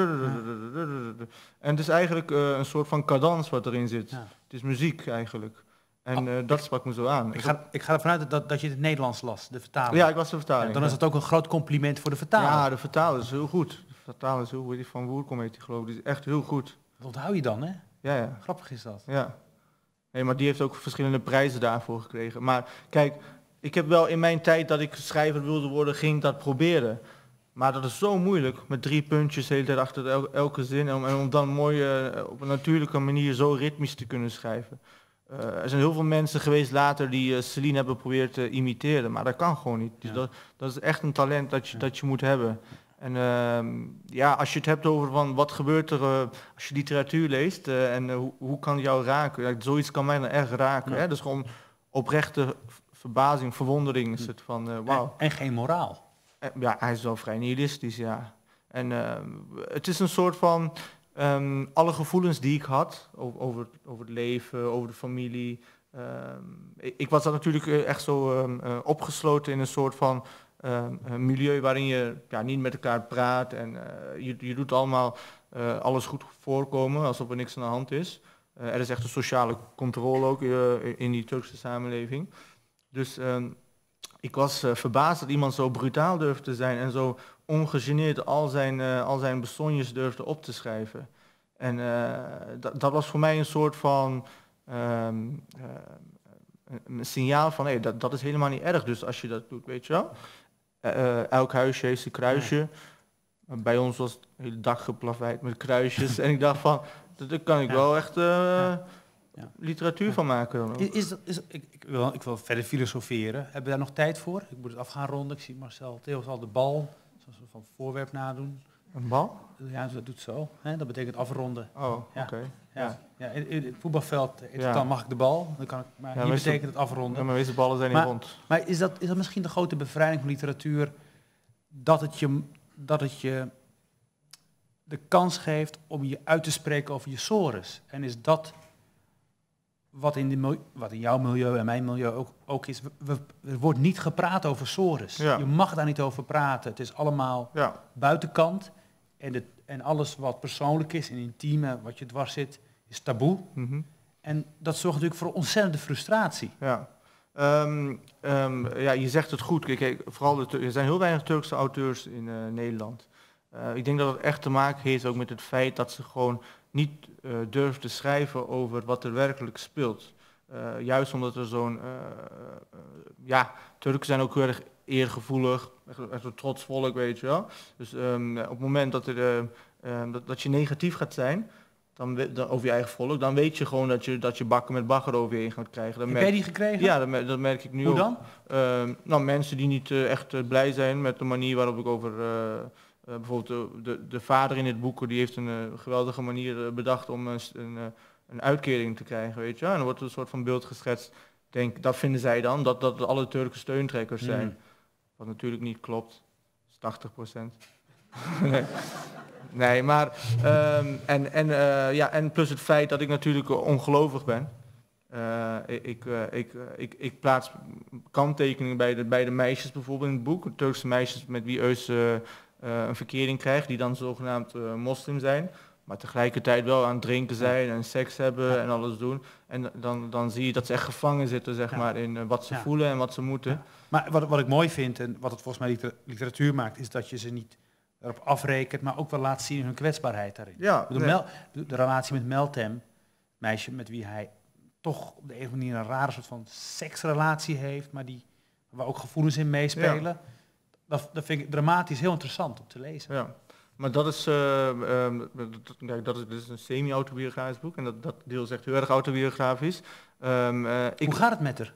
En het is eigenlijk uh, een soort van cadans wat erin zit. Ja. Het is muziek eigenlijk. En uh, dat sprak me zo aan. Ik ga, ik ga ervan uit dat, dat je het Nederlands las, de vertaling. Ja, ik was de vertaling. Ja, dan is het ook een groot compliment voor de vertaler. Ja, de vertaler is heel goed. De vertaler is heel goed. Die van Woerkom heet die geloof ik. Die is echt heel goed. Dat onthoud je dan, hè? Ja, ja. Grappig is dat. Ja. Nee, maar die heeft ook verschillende prijzen daarvoor gekregen. Maar kijk... Ik heb wel in mijn tijd dat ik schrijver wilde worden, ging ik dat proberen. Maar dat is zo moeilijk, met drie puntjes de hele tijd achter el elke zin. En om, en om dan mooi uh, op een natuurlijke manier zo ritmisch te kunnen schrijven. Uh, er zijn heel veel mensen geweest later die uh, Celine hebben geprobeerd te imiteren. Maar dat kan gewoon niet. Dus ja. dat, dat is echt een talent dat je, ja. dat je moet hebben. En uh, ja, als je het hebt over van wat gebeurt er uh, als je literatuur leest. Uh, en uh, hoe, hoe kan het jou raken. Ja, zoiets kan mij dan echt raken. Ja. Hè? Dus gewoon oprechte... verbazing, verwondering is het van, uh, wauw. En, en geen moraal. Ja, hij is wel vrij nihilistisch, ja. En uh, het is een soort van, um, alle gevoelens die ik had, over, over, over het leven, over de familie. Um, ik, ik was dat natuurlijk echt zo um, uh, opgesloten in een soort van um, milieu waarin je ja, niet met elkaar praat. En uh, je, je doet allemaal uh, alles goed voorkomen, alsof er niks aan de hand is. Uh, er is echt een sociale controle ook uh, in die Turkse samenleving. Dus uh, ik was uh, verbaasd dat iemand zo brutaal durfde te zijn en zo ongegeneerd al zijn, uh, al zijn besonjes durfde op te schrijven. En uh, dat, dat was voor mij een soort van um, uh, een signaal van, hey, dat, dat is helemaal niet erg, dus als je dat doet, weet je wel. Uh, uh, elk huisje heeft een kruisje. Ja. Bij ons was de hele dag geplaveid met kruisjes. En ik dacht van, daar kan ik ja. wel echt... Uh, ja. Ja. literatuur ja. van maken dan ook. Is, is, is, ik, ik, wil, ik wil verder filosoferen. Hebben we daar nog tijd voor? Ik moet het af gaan ronden. Ik zie Marcel Theos al de bal Zoals we van voorwerp nadoen. Een bal? Ja, dat doet zo. Hè? Dat betekent afronden. Oh, oké. Ja. Okay. Ja. Ja. Ja, in, in het voetbalveld heet Ja. het dan mag ik de bal. Dan kan ik, maar Ja, hier meestal- betekent het afronden. Ja, maar deze ballen zijn niet Maar- rond. Maar is dat, is dat misschien de grote bevrijding van literatuur? Dat het je, dat het je de kans geeft om je uit te spreken over je sores. En is dat wat in, de, mil- wat in jouw milieu en mijn milieu ook, ook is? We, we- er wordt niet gepraat over sores. Ja. Je mag daar niet over praten. Het is allemaal Ja, buitenkant. En, de, en alles wat persoonlijk is en intiem en wat je dwars zit, is taboe. mhm. En dat zorgt natuurlijk voor ontzettende frustratie. Ja. Ehm, ehm, ja, je zegt het goed. Kijk, kijk, vooral de Tur- er zijn heel weinig Turkse auteurs in eh, Nederland. Uh, ik denk dat het echt te maken heeft ook met het feit dat ze gewoon niet uh, durven te schrijven over wat er werkelijk speelt. Uh, juist omdat er zo'n... Uh, uh, ja, Turken zijn ook heel erg eergevoelig, echt, echt een trots volk, weet je wel. Dus um, op het moment dat, er, uh, uh, dat, dat je negatief gaat zijn... Dan, we- dan, over je eigen volk, dan weet je gewoon dat je, dat je bakken met bagger over je heen gaat krijgen. Dan Heb merk- jij die gekregen? Ja, dat, mer- dat merk ik nu Hoe ook. dan? Uh, nou, mensen die niet uh, echt uh, blij zijn met de manier waarop ik over... Uh, uh, bijvoorbeeld de, de, de vader in het boek, die heeft een uh, geweldige manier uh, bedacht om een, een, uh, een uitkering te krijgen, weet je. En dan wordt er een soort van beeld geschetst. Denk, dat vinden zij dan, dat, dat alle Turken steuntrekkers zijn. Mm. Wat natuurlijk niet klopt. Dat is tachtig procent. nee. Nee, maar um, en, en, uh, ja, en plus het feit dat ik natuurlijk uh, ongelovig ben. Uh, ik, uh, ik, uh, ik, ik plaats kanttekeningen bij de, bij de meisjes bijvoorbeeld in het boek. Turkse meisjes met wie Eus uh, uh, een verkering krijgt, die dan zogenaamd uh, moslim zijn. Maar tegelijkertijd wel aan het drinken zijn en seks hebben ja. en alles doen. En dan, dan zie je dat ze echt gevangen zitten, zeg ja. maar, in uh, wat ze ja. voelen en wat ze moeten. Ja. Maar wat, wat ik mooi vind en wat het volgens mij liter- literatuur maakt, is dat je ze niet erop afrekent, maar ook wel laat zien hun kwetsbaarheid daarin. Ja, ik bedoel, nee. Mel, de, de relatie met Meltem, meisje met wie hij toch op de een of andere manier een rare soort van seksrelatie heeft, maar die, waar ook gevoelens in meespelen. Ja. Dat, dat vind ik dramatisch heel interessant om te lezen. Ja. Maar dat is, uh, um, dat, dat is, dat is een semi-autobiografisch boek en dat, dat deel is echt heel erg autobiografisch. Um, uh, ik, Hoe gaat het met haar?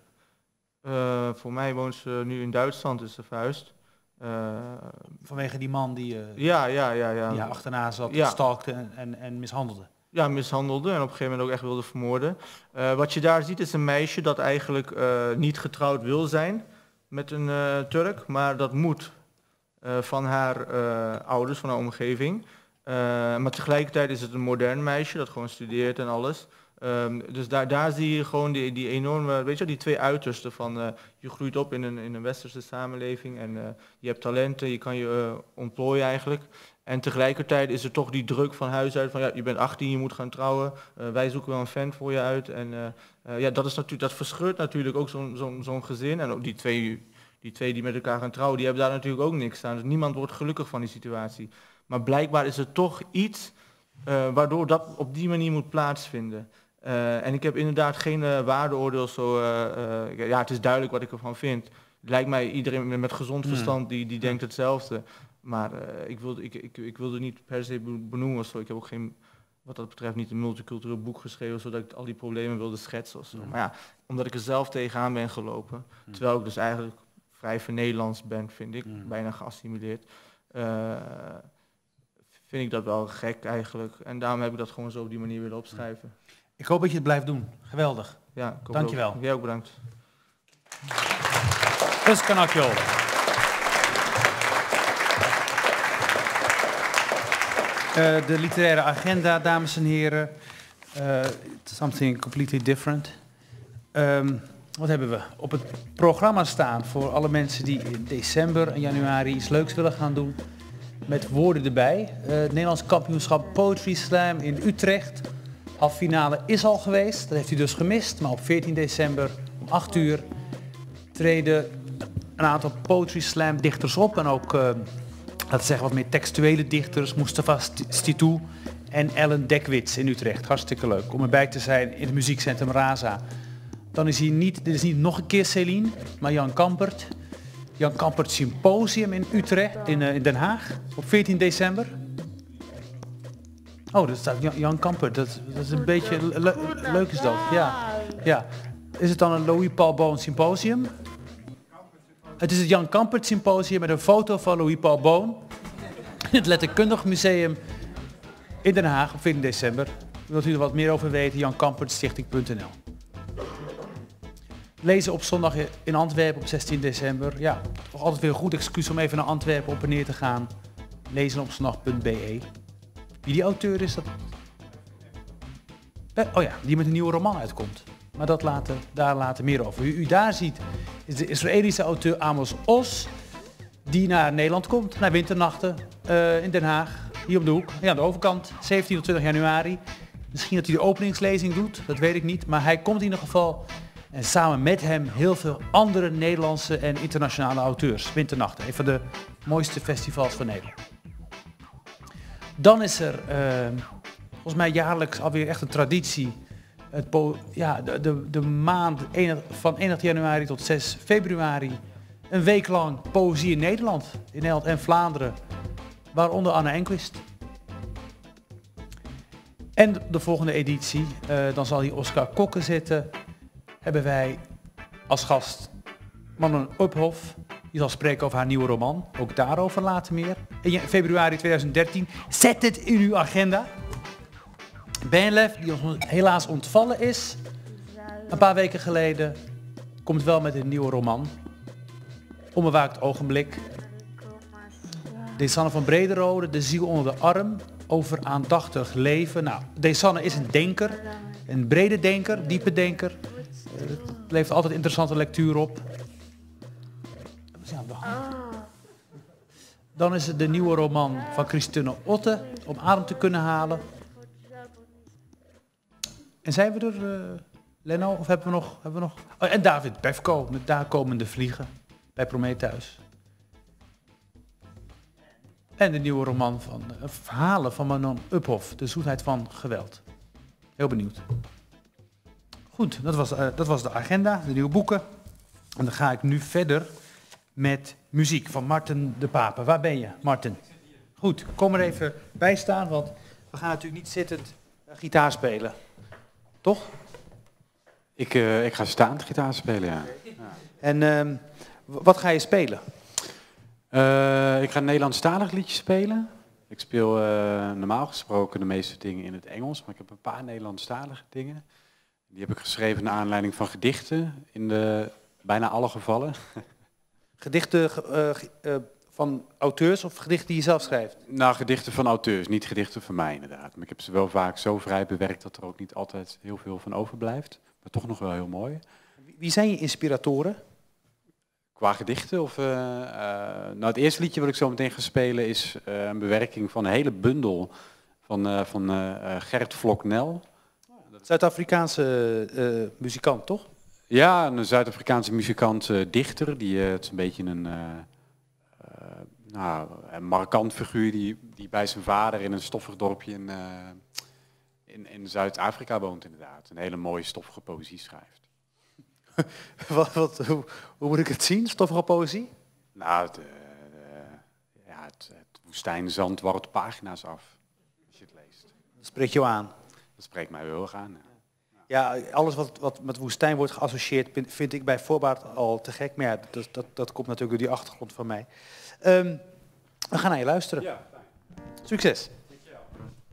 Uh, voor mij woont ze nu in Duitsland, is ze verhuisd. Uh, Vanwege die man die, uh, ja, ja, ja, ja. die haar achterna zat, ja. stalkte en, en, en mishandelde. Ja, mishandelde en op een gegeven moment ook echt wilde vermoorden. Uh, wat je daar ziet is een meisje dat eigenlijk uh, niet getrouwd wil zijn met een uh, Turk, maar dat moet uh, van haar uh, ouders, van haar omgeving. Uh, maar tegelijkertijd is het een modern meisje dat gewoon studeert en alles. Um, dus daar, daar zie je gewoon die, die enorme, weet je, die twee uitersten van uh, je groeit op in een, in een westerse samenleving en uh, je hebt talenten, je kan je uh, ontplooien eigenlijk. En tegelijkertijd is er toch die druk van huis uit van ja, je bent achttien, je moet gaan trouwen, uh, wij zoeken wel een fan voor je uit. En uh, uh, ja, dat is natuurlijk, dat verscheurt natuurlijk ook zo'n zo'n zo'n gezin en ook die twee, die twee die met elkaar gaan trouwen, die hebben daar natuurlijk ook niks aan. Dus niemand wordt gelukkig van die situatie. Maar blijkbaar is er toch iets uh, waardoor dat op die manier moet plaatsvinden. Uh, en ik heb inderdaad geen uh, waardeoordeel zo, uh, uh, ja, het is duidelijk wat ik ervan vind. Het lijkt mij iedereen met gezond verstand die, die denkt hetzelfde. Maar uh, ik, wilde, ik, ik, ik wilde niet per se benoemen of zo. Ik heb ook geen, wat dat betreft, niet een multicultureel boek geschreven, zodat ik al die problemen wilde schetsen of zo. Maar ja, omdat ik er zelf tegenaan ben gelopen, terwijl ik dus eigenlijk vrij vernederlands ben, vind ik, bijna geassimileerd. Uh, vind ik dat wel gek eigenlijk. En daarom heb ik dat gewoon zo op die manier willen opschrijven. Ik hoop dat je het blijft doen. Geweldig. Ja, dank je wel. Jij ook bedankt. Özkan Akyol. Uh, de literaire agenda, dames en heren. Uh, something completely different. Um, wat hebben we op het programma staan voor alle mensen die in december en januari iets leuks willen gaan doen? Met woorden erbij. Uh, het Nederlands kampioenschap Poetry Slam in Utrecht. Halffinale is al geweest, dat heeft u dus gemist. Maar op veertien december om acht uur treden een aantal Poetry Slam dichters op. En ook, uh, laten we zeggen, wat meer textuele dichters. Mustafa Stitou en Ellen Dekwits in Utrecht. Hartstikke leuk om erbij te zijn in het muziekcentrum Raza. Dan is hier niet, dit is niet nog een keer Céline, maar Jan Kampert. Jan Kampert Symposium in Utrecht, in, uh, in Den Haag, op veertien december. Oh, dat staat Jan, Jan Kampert, dat, dat is een beetje le- le- leuk is dat, ja. ja. Is het dan een Louis Paul Boon Symposium? Het is het Jan Kampert Symposium met een foto van Louis Paul Boon. in het Letterkundig Museum in Den Haag op veertien december. Wilt u er wat meer over weten? Jan Kampert Stichting punt n l. Lezen op zondag in Antwerpen op zestien december. Ja, toch altijd weer een goed excuus om even naar Antwerpen op en neer te gaan. lezen op zondag punt b e. Wie die auteur is, dat... Oh ja, die met een nieuwe roman uitkomt. Maar dat later, daar later meer over. Wie u daar ziet, is de Israëlische auteur Amos Oz, die naar Nederland komt, naar Winternachten uh, in Den Haag. Hier op de hoek, ja, aan de overkant, zeventien tot twintig januari. Misschien dat hij de openingslezing doet, dat weet ik niet. Maar hij komt in ieder geval, en samen met hem heel veel andere Nederlandse en internationale auteurs. Winternachten, een van de mooiste festivals van Nederland. Dan is er, uh, volgens mij jaarlijks alweer echt een traditie, het po- ja, de, de, de maand van eenentwintig januari tot zes februari, een week lang poëzie in Nederland, in Nederland en Vlaanderen, waaronder Anne Enquist. En de volgende editie, uh, dan zal hier Oscar Kokke zitten, hebben wij als gast Manon Uphoff. Die zal spreken over haar nieuwe roman. Ook daarover later meer. In februari tweeduizend dertien. Zet het in uw agenda. Benlef, die ons helaas ontvallen is, een paar weken geleden, komt wel met een nieuwe roman. Onbewaakt ogenblik. Desanne van Brederode, De ziel onder de arm. Over aandachtig leven. Nou, Desanne is een denker. Een brede denker, diepe denker. Het levert altijd interessante lectuur op. Dan is het de nieuwe roman van Christine Otte, om adem te kunnen halen. En zijn we er, uh, Leno? Of hebben we nog... Hebben we nog? Oh, en David Befko, met Daar komen de vliegen, bij Prometheus. En de nieuwe roman van uh, verhalen van Manon Uphoff, De zoetheid van geweld. Heel benieuwd. Goed, dat was, uh, dat was de agenda, de nieuwe boeken. En dan ga ik nu verder met muziek van Marten de Pape. Waar ben je, Marten? Goed, kom er even bij staan, want we gaan natuurlijk niet zittend uh, gitaar spelen. Toch? Ik, uh, ik ga staand gitaar spelen, ja. ja. En uh, wat ga je spelen? Uh, ik ga een Nederlandstalig liedje spelen. Ik speel uh, normaal gesproken de meeste dingen in het Engels, maar ik heb een paar Nederlandstalige dingen. Die heb ik geschreven naar aanleiding van gedichten, in de bijna alle gevallen. Gedichten uh, uh, van auteurs of gedichten die je zelf schrijft? Nou, gedichten van auteurs, niet gedichten van mij inderdaad. Maar ik heb ze wel vaak zo vrij bewerkt dat er ook niet altijd heel veel van overblijft. Maar toch nog wel heel mooi. Wie zijn je inspiratoren? Qua gedichten? Of, uh, uh, nou, het eerste liedje wat ik zo meteen ga spelen is uh, een bewerking van een hele bundel van, uh, van uh, Gert Vloknel. Zuid-Afrikaanse uh, muzikant, toch? Ja, een Zuid-Afrikaanse muzikant, uh, dichter. Die, uh, het is een beetje een, uh, uh, nou, een markant figuur die, die bij zijn vader in een stoffig dorpje in, uh, in, in Zuid-Afrika woont inderdaad. Een hele mooie stoffige poëzie schrijft. wat, wat, hoe, hoe moet ik het zien, stoffige poëzie? Nou, het, uh, ja, het, het woestijnzand warmt pagina's af, als je het leest. Dat spreekt jou aan? Dat spreekt mij heel erg aan. Ja. Ja, alles wat, wat met woestijn wordt geassocieerd vind ik bij voorbaat al te gek. Maar ja, dat, dat, dat komt natuurlijk door die achtergrond van mij. Um, we gaan naar je luisteren. Ja, fijn. Succes. Dankjewel.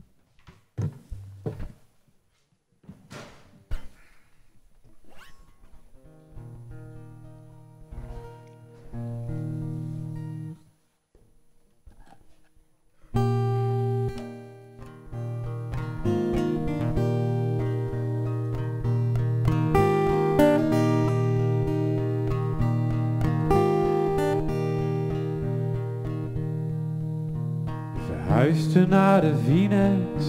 Verhuisde naar de Vinex,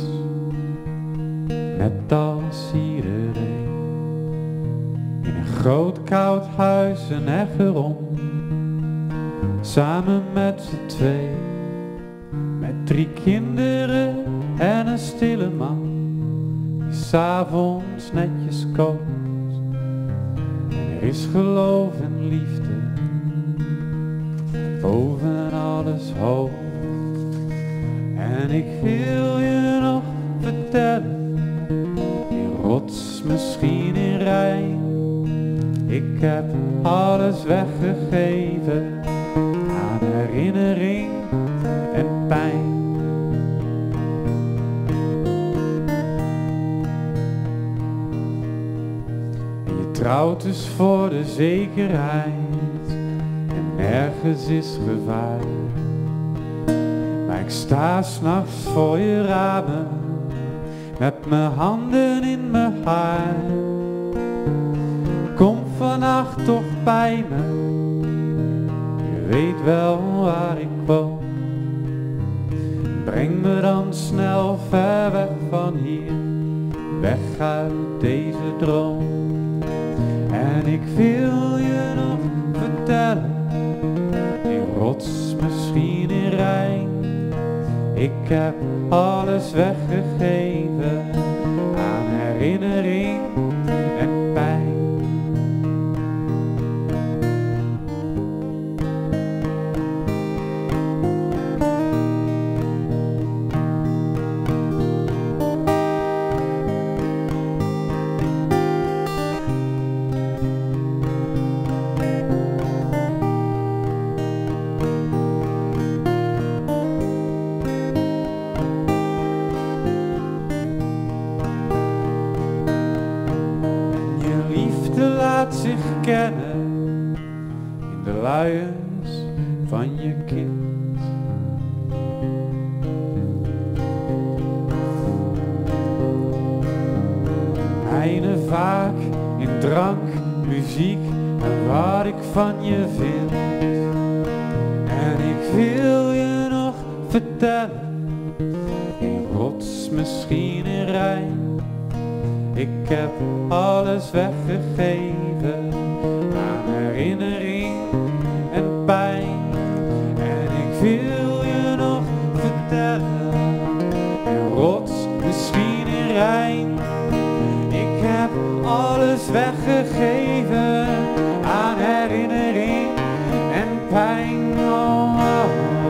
net als iedereen. In een groot koud huis een efferom, samen met z'n twee. Met drie kinderen en een stille man, die 's avonds netjes kookt. En er is geloof en liefde, boven alles hoog. En ik wil je nog vertellen, die rots misschien in Rijn. Ik heb alles weggegeven aan herinnering en pijn. En je trouwt dus voor de zekerheid en nergens is gevaar. Maar ik sta 's nachts voor je ramen met mijn handen in mijn haar. Kom vannacht toch bij me, je weet wel waar ik woon. Breng me dan snel ver weg van hier, weg uit deze droom. En ik wil je nog vertellen, in rots misschien in Rijn. Ik heb alles weggegeven aan herinnering en pijn. Laat zich kennen in de luiers van je kind. Mijne vaak in drank, muziek en wat ik van je vind. En ik wil je nog vertellen, in rots misschien in Rijn. Ik heb alles weggegeven aan herinnering en pijn. En ik wil je nog vertellen, in rots misschien in Rijn. Ik heb alles weggegeven aan herinnering en pijn. Oh, oh,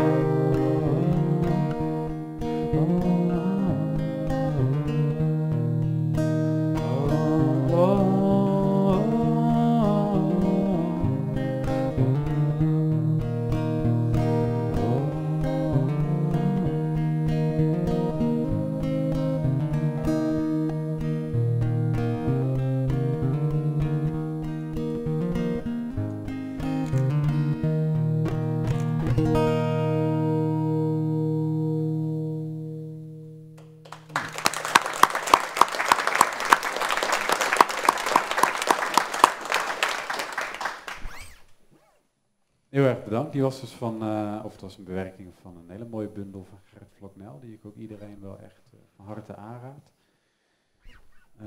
heel erg bedankt. Die was dus van, uh, of het was een bewerking van een hele mooie bundel van Gert Vloknel, die ik ook iedereen wel echt uh, van harte aanraad. Uh,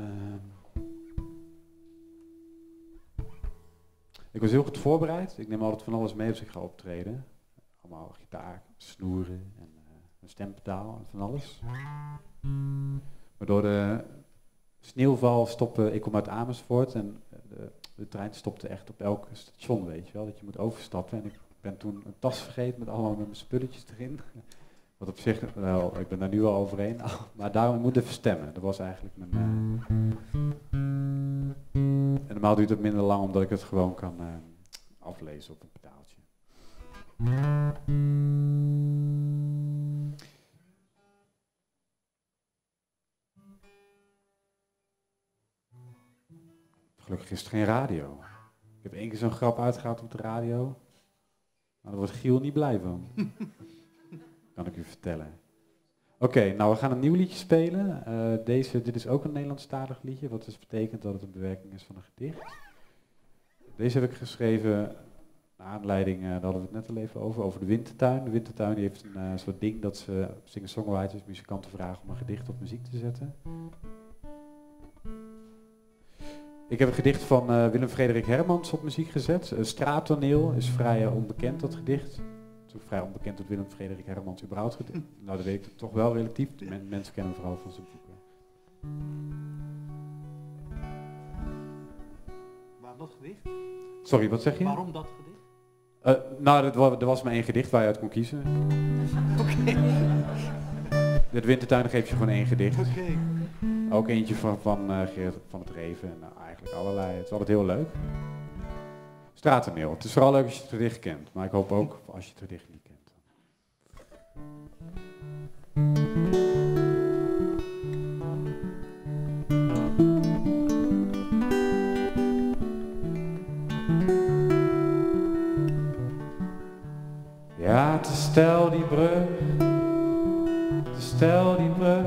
ik was heel goed voorbereid. Ik neem altijd van alles mee als ik ga optreden. Allemaal gitaar, snoeren en uh, een stempedaal en van alles. Maar door de sneeuwval stoppen, ik kom uit Amersfoort en de, de trein stopte echt op elk station, weet je wel, dat je moet overstappen. En ik ben toen een tas vergeten met allemaal met mijn spulletjes erin. Wat op zich, wel, ik ben daar nu al overheen, maar daarom moet ik even stemmen. Dat was eigenlijk mijn... Uh... En normaal duurt het minder lang omdat ik het gewoon kan uh, aflezen op een pedaaltje. Gelukkig is het geen radio. Ik heb één keer zo'n grap uitgehaald op de radio. Maar daar wordt Giel niet blij van. Kan ik u vertellen. Oké, okay, nou we gaan een nieuw liedje spelen. Uh, deze, dit is ook een Nederlandstalig liedje, wat dus betekent dat het een bewerking is van een gedicht. Deze heb ik geschreven naar aanleiding, uh, daar hadden we het net al even over, over de Wintertuin. De Wintertuin die heeft een uh, soort ding dat ze singer-songwriters, muzikanten vragen om een gedicht op muziek te zetten. Ik heb een gedicht van uh, Willem Frederik Hermans op muziek gezet. Uh, Straattoneel is vrij uh, onbekend, dat gedicht. Het is ook vrij onbekend dat Willem Frederik Hermans überhaupt gedicht. Nou, dat weet ik toch wel relatief. Men, mensen kennen hem vooral van zijn boeken. Waarom dat gedicht? Sorry, wat zeg je? Waarom dat gedicht? Uh, nou, er was, was maar één gedicht waar je uit kon kiezen. Oké. Okay. De Wintertuin geeft je gewoon één gedicht. Oké. Okay. Ook eentje van, van uh, Geert van het Reven en uh, eigenlijk allerlei. Het is altijd heel leuk. Straattoneel. Het is vooral leuk als je het gedicht kent, maar ik hoop ook als je het gedicht niet kent. stel die brug, stel die brug.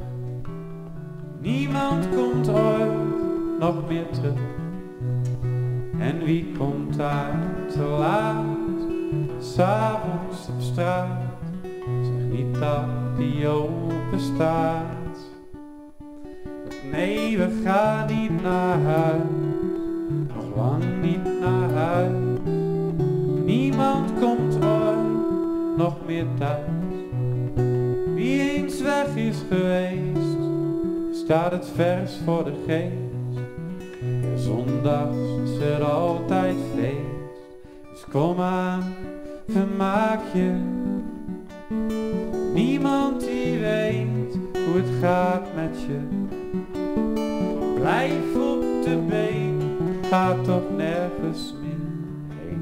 Niemand komt ooit nog meer terug. En wie komt daar te laat, 's avonds op straat? Zeg niet dat die open staat. Nee, we gaan niet naar huis, nog lang niet naar huis. Niemand komt ooit nog meer thuis. Wie eens weg is geweest, staat het vers voor de geest. Ja, zondags is er altijd feest. Dus kom aan, vermaak je. Niemand die weet hoe het gaat met je. Blijf op de been, ga toch nergens meer heen.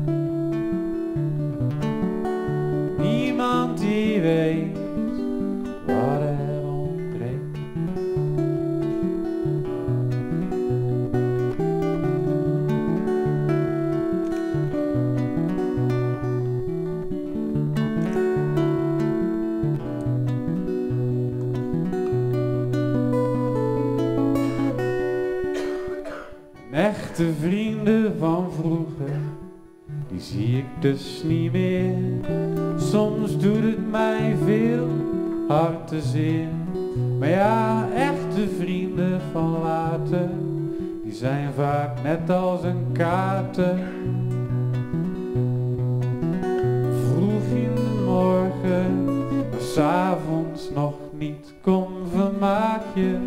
Niemand die weet wat er ontbreekt. Echte vrienden van vroeger, die zie ik dus niet meer. Soms doet het mij veel hartzeer. Maar ja, echte vrienden van later, die zijn vaak net als een kater. Vroeg in de morgen, maar 's avonds nog niet, kom vermaak je.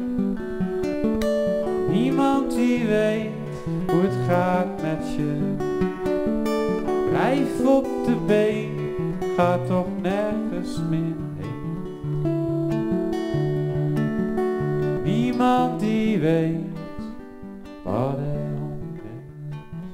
Niemand die weet hoe het gaat met je. Blijf op de been, ga toch nergens meer heen. Niemand die weet wat er ontbreekt.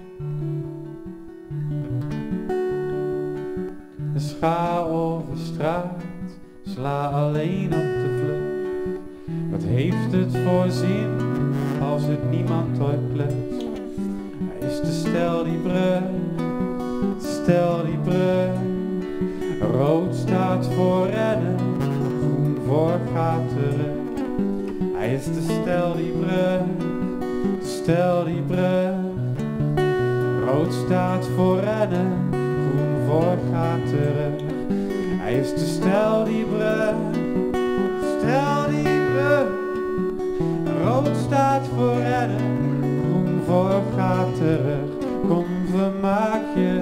Dus ga over straat, sla alleen op de vlucht. Wat heeft het voor zin als het niemand ooit plust? Hij is de stel die brug, stel die brug. Rood staat voor rennen, groen voor gaat terug. Hij is de stel die brug, stel die brug. Rood staat voor rennen, groen voor gaat terug. Hij is de stel die brug, stel die brug. Rood staat voor rennen, groen voor gaat terug. Kom vermaak je.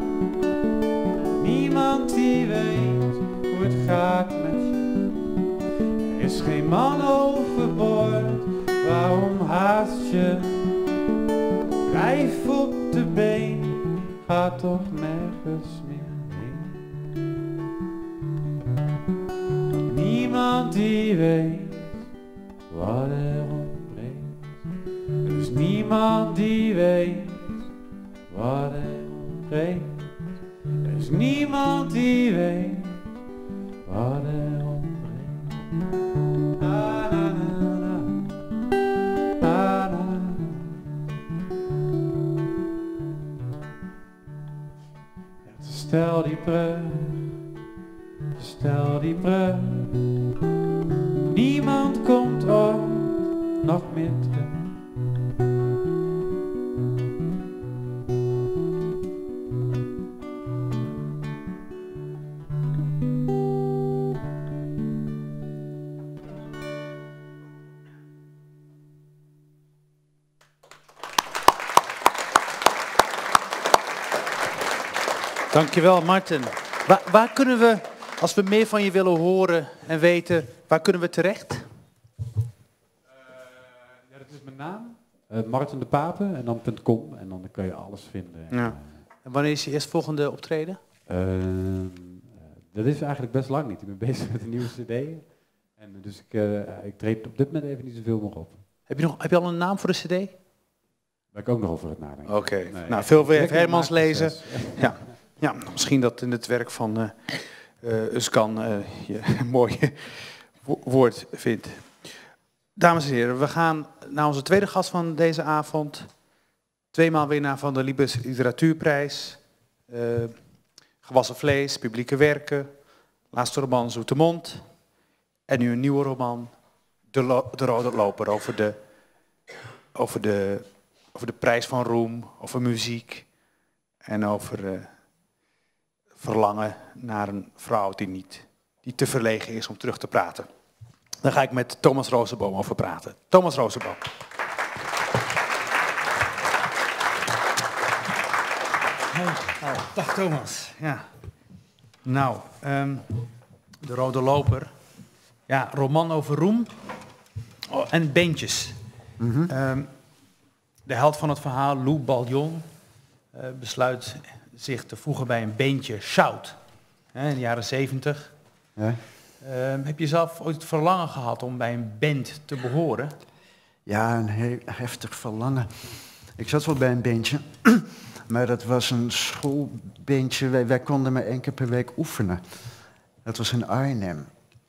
Niemand die weet hoe het gaat met je. Er is geen man overboord, waarom haast je? Blijf op de been, ga toch nergens meer heen. Niemand die weet wat er ontbreekt. Er is niemand die weet wat er ontbreekt. Er is niemand die weet wat er ontbreekt. Na, na, na, na. Na, na. Ja, stel die brug, stel die brug. Niemand komt ooit nog meer terug. Dankjewel, Martin. Waar, waar kunnen we, als we meer van je willen horen en weten, waar kunnen we terecht? Uh, ja, dat is mijn naam. Uh, Martin de Papen en dan .com en dan kun je alles vinden. Ja. En wanneer is je eerstvolgende optreden? Uh, uh, dat is eigenlijk best lang niet. Ik ben bezig met een nieuwe cd. En dus ik, uh, ik treed op dit moment even niet zoveel meer op. Heb je, nog, heb je al een naam voor de cd? Daar ben ik ook nog over het nadenken. Oké, okay. Nee, nou veel weer Lekker Hermans lezen. Ja. Ja, misschien dat in het werk van uh, uh, Uskan uh, je een mooi wo woord vindt. Dames en heren, we gaan naar onze tweede gast van deze avond. Tweemaal winnaar van de Libes Literatuurprijs. Uh, Gewassen vlees, publieke werken, laatste roman Zoete Mond. En nu een nieuwe roman, De, Lo- de Rode Loper, over de, over, de, over de prijs van roem, over muziek en over uh, verlangen naar een vrouw die, niet, die te verlegen is om terug te praten. Daar ga ik met Thomas Rosenboom over praten. Thomas Rosenboom. Oh, dag Thomas. Ja. Nou, um, De Rode Loper. Ja, roman over roem oh, en bandjes. Mm-hmm. um, de held van het verhaal, Lou Baljon, uh, besluit zich te voegen bij een bandje Shout. Hè, in de jaren zeventig. Ja. Uh, heb je zelf ooit het verlangen gehad om bij een band te behoren? Ja, een heel heftig verlangen. Ik zat wel bij een bandje, maar dat was een schoolbandje. Wij, wij konden maar één keer per week oefenen. Dat was in Arnhem.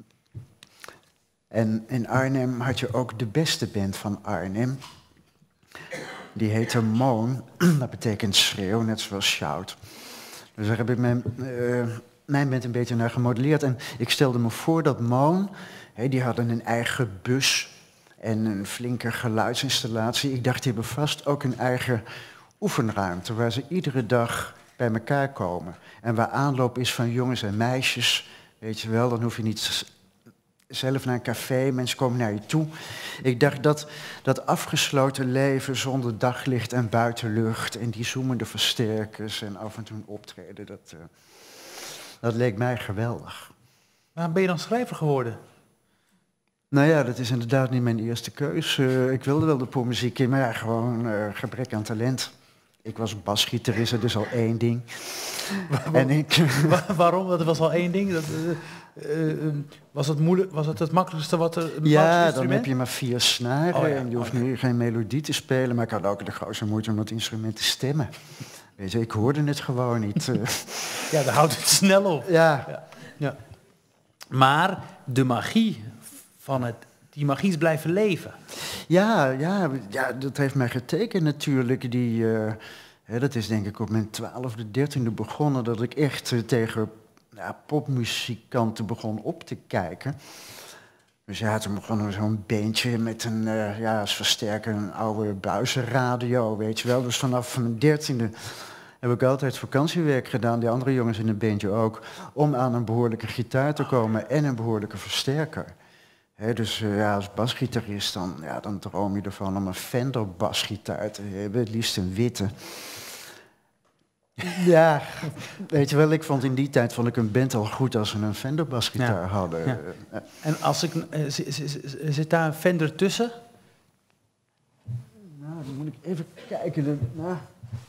En in Arnhem had je ook de beste band van Arnhem. Die heette Moon. Dat betekent schreeuw, net zoals Shout. Dus daar heb ik mijn, uh, mijn band een beetje naar gemodelleerd. En ik stelde me voor dat Moon, hey, die hadden een eigen bus en een flinke geluidsinstallatie. Ik dacht, die hebben vast ook een eigen oefenruimte waar ze iedere dag bij elkaar komen. En waar aanloop is van jongens en meisjes, weet je wel, dan hoef je niet zelf naar een café, mensen komen naar je toe. Ik dacht dat dat afgesloten leven zonder daglicht en buitenlucht en die zoemende versterkers en af en toe optreden, dat, uh, dat leek mij geweldig. Waarom ben je dan schrijver geworden? Nou ja, dat is inderdaad niet mijn eerste keus. Uh, ik wilde wel de popmuziek in, maar ja, gewoon uh, gebrek aan talent. Ik was basgitarist, dat is al één ding. Waarom? En ik, Waarom? Dat was al één ding. Dat, uh, uh, was, het moeilijk, was het het makkelijkste wat er? Ja, dan heb je maar vier snaren oh, ja. en je hoeft oh, ja. nu geen melodie te spelen. Maar ik had ook de grootste moeite om dat instrument te stemmen. Weet je, ik hoorde het gewoon niet. Ja, daar houdt het snel op. Ja. Ja. Ja. Maar de magie van het, die magie is blijven leven. Ja, ja, ja, dat heeft mij getekend natuurlijk. Die, uh, hè, dat is denk ik op mijn twaalfde, dertiende begonnen, dat ik echt uh, tegen ja, popmuzikanten begon op te kijken. Dus ja, toen begonnen we zo'n bandje met een, uh, ja, als versterker een oude buizenradio, weet je wel. Dus vanaf mijn dertiende heb ik altijd vakantiewerk gedaan, die andere jongens in een bandje ook, om aan een behoorlijke gitaar te komen en een behoorlijke versterker. He, dus uh, ja, als basgitarist dan, ja, dan droom je ervan om een Fender basgitaar te hebben, het liefst een witte. Ja, weet je wel, ik vond in die tijd vond ik een band al goed als ze een Fender basgitaar ja. hadden. Ja. Uh, en als ik, uh, z- z- z- zit daar een Fender tussen? Nou, dan moet ik even kijken. De, nou.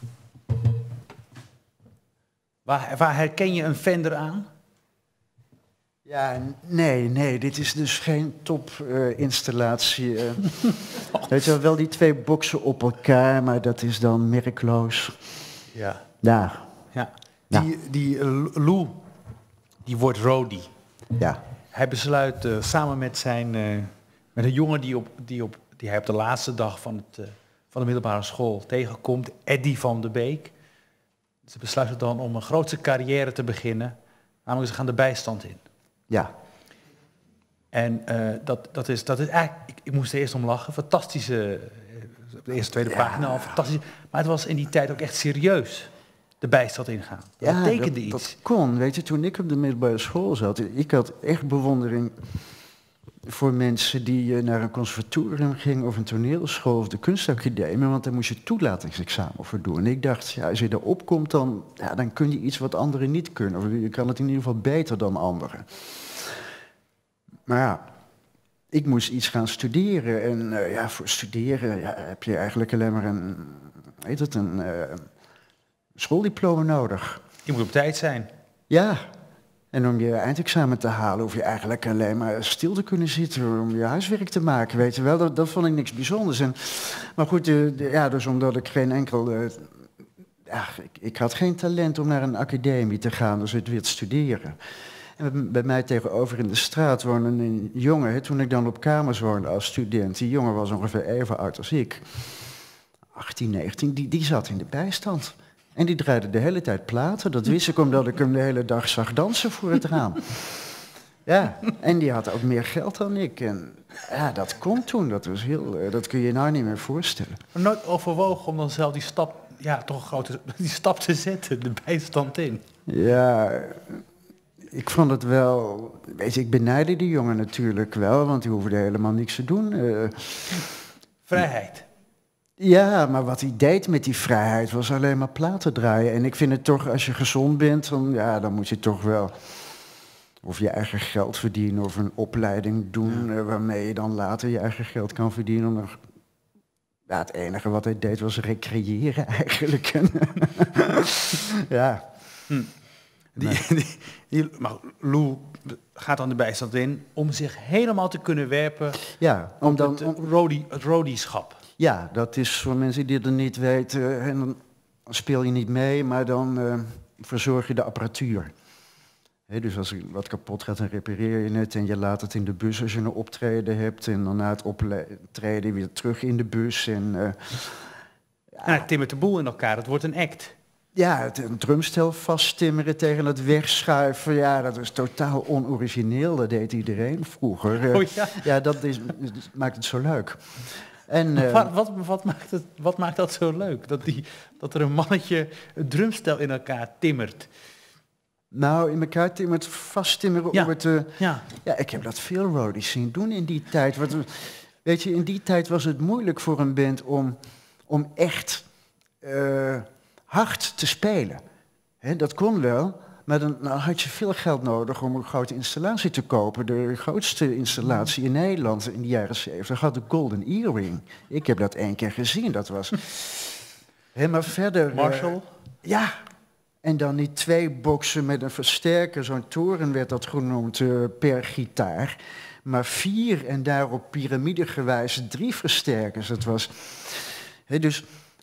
waar, waar herken je een Fender aan? Ja, nee, nee, dit is dus geen top-installatie. Uh, uh. Weet je wel, wel die twee boksen op elkaar, maar dat is dan merkloos. Ja. Ja. Ja. Die, ja. die uh, Lou, die wordt roadie. Ja. Hij besluit uh, samen met zijn, uh, met een jongen die, op, die, op, die hij op de laatste dag van, het, uh, van de middelbare school tegenkomt, Eddie van de Beek. Ze besluiten dan om een grootse carrière te beginnen, namelijk ze gaan de bijstand in. Ja. En uh, dat, dat, is, dat is eigenlijk, ik, ik moest er eerst om lachen, fantastische, uh, de eerste, tweede ja. pagina al fantastisch. Maar het was in die tijd ook echt serieus, de bijstand ingaan. Dat ja, betekende dat, iets. Dat kon, weet je, toen ik op de middelbare school zat, ik had echt bewondering voor mensen die uh, naar een conservatorium gingen of een toneelschool of de kunstacademie, want daar moest je toelatingsexamen voor doen. En ik dacht, ja, als je erop komt, dan, ja, dan kun je iets wat anderen niet kunnen. Of je kan het in ieder geval beter dan anderen. Maar ja, ik moest iets gaan studeren. En uh, ja, voor studeren ja, heb je eigenlijk alleen maar een, heet het, een uh, schooldiploma nodig. Je moet op tijd zijn. Ja. En om je eindexamen te halen hoef je eigenlijk alleen maar stil te kunnen zitten om je huiswerk te maken, weet je wel. Dat, dat vond ik niks bijzonders. En, maar goed, de, de, ja, dus omdat ik geen enkel... Uh, ja, ik, ik had geen talent om naar een academie te gaan, dus het weer te studeren. En bij mij tegenover in de straat woonde een jongen, hè, toen ik dan op kamers woonde als student. Die jongen was ongeveer even oud als ik. achttien, negentien, die, die zat in de bijstand. En die draaide de hele tijd platen. Dat wist ik omdat ik hem de hele dag zag dansen voor het raam. Ja, en die had ook meer geld dan ik. En ja, dat kon toen. Dat was heel, uh, dat kun je je nou niet meer voorstellen. Maar nooit overwogen om dan zelf die stap, ja, toch een grote, die stap te zetten, de bijstand in. Ja, ik vond het wel... Weet je, ik benijdde die jongen natuurlijk wel, want die hoefde helemaal niks te doen. Uh, Vrijheid. Ja, maar wat hij deed met die vrijheid was alleen maar platen draaien. En ik vind het toch, als je gezond bent, dan, ja, dan moet je toch wel... Of je eigen geld verdienen of een opleiding doen... Ja. Uh, waarmee je dan later je eigen geld kan verdienen. Om er, ja, het enige wat hij deed was recreëren eigenlijk. Ja. Hm. Die, die, die, maar Lou gaat dan de bijstand in om zich helemaal te kunnen werpen... Ja, om dan, het, het, roadie, het roadieschap. Ja, dat is voor mensen die het niet weten. En dan speel je niet mee, maar dan uh, verzorg je de apparatuur. He, dus als er wat kapot gaat, dan repareer je het en je laat het in de bus als je een optreden hebt. En dan na het optreden weer terug in de bus. En, uh, ja. Ja, timmert de boel in elkaar, het wordt een act. Ja, het een drumstel vasttimmeren tegen het wegschuiven. Ja, dat is totaal onorigineel. Dat deed iedereen vroeger. Oh, ja. Ja, dat is, dat maakt het zo leuk. En, uh, wat, wat, wat, maakt het, wat maakt dat zo leuk? Dat, die, dat er een mannetje het drumstel in elkaar timmert. Nou, in elkaar timmert, vasttimmeren ja. om het... Uh, ja. ja, ik heb dat veel roadies zien doen in die tijd. Wat, weet je, in die tijd was het moeilijk voor een band om, om echt uh, hard te spelen. He, dat kon wel, maar dan, dan had je veel geld nodig om een grote installatie te kopen. De grootste installatie in Nederland in de jaren zeventig had de Golden Earring. Ik heb dat één keer gezien, dat was... He, maar verder... Marshall? Uh, ja... En dan niet twee boxen met een versterker, zo'n toren werd dat genoemd, uh, per gitaar. Maar vier en daarop piramidegewijs drie versterkers. Dat was... He, dus...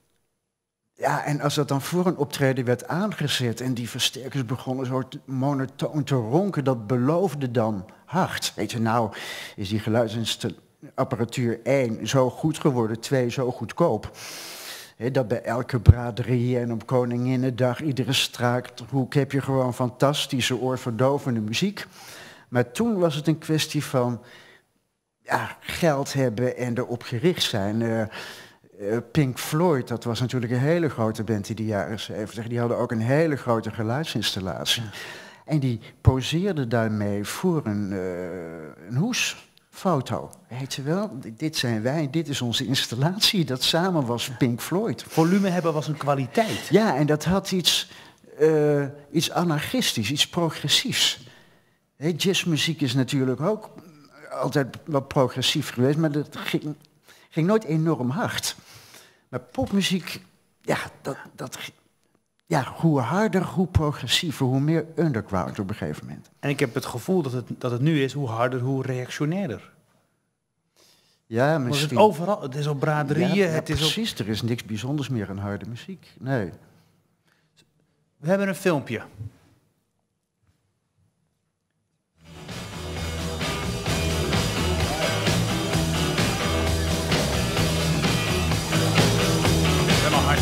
Ja, en als dat dan voor een optreden werd aangezet en die versterkers begonnen zo monotoon te ronken, dat beloofde dan hard. Weet je, nou is die geluidsapparatuur één zo goed geworden, twee zo goedkoop. He, dat bij elke braderie en op Koninginnedag, iedere straathoek heb je gewoon fantastische oorverdovende muziek. Maar toen was het een kwestie van ja, geld hebben en erop gericht zijn. Uh, uh, Pink Floyd, dat was natuurlijk een hele grote band in de jaren zeventig. Die hadden ook een hele grote geluidsinstallatie. En die poseerden daarmee voor een, uh, een hoes. Foto, weet je wel, dit zijn wij, dit is onze installatie, dat samen was Pink Floyd. Volume hebben was een kwaliteit. Ja, en dat had iets, uh, iets anarchistisch, iets progressiefs. Hey, jazzmuziek is natuurlijk ook altijd wat progressief geweest, maar dat ging, ging nooit enorm hard. Maar popmuziek, ja, dat, dat, ja, hoe harder, hoe progressiever, hoe meer underground op een gegeven moment. En ik heb het gevoel dat het, dat het nu is, hoe harder, hoe reactionairder. Ja, misschien. Het overal, het is op braderieën. Ja, ja, het is precies, op... er is niks bijzonders meer aan harde muziek. Nee. We hebben een filmpje. Helemaal hard.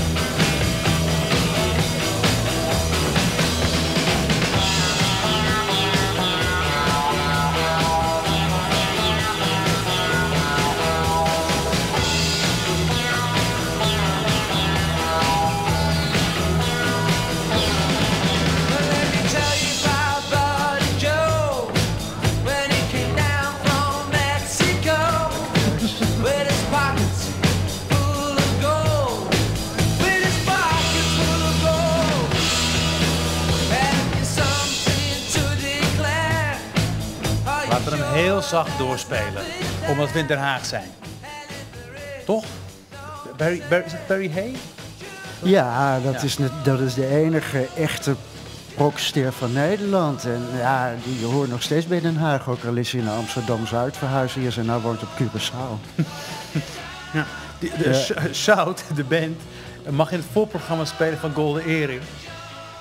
Heel zacht doorspelen, omdat we in Den Haag zijn. Toch? Barry, Barry, is het Barry Hay? Ja, dat, Ja. Is, dat is de enige echte rockster van Nederland. En ja, die hoort nog steeds bij Den Haag, ook al is hij naar Amsterdam-Zuid verhuisd hier en nou woont op Curaçao. Ja. De, de Ja. Sh- Shout, de band, mag in het voorprogramma spelen van Golden Earring.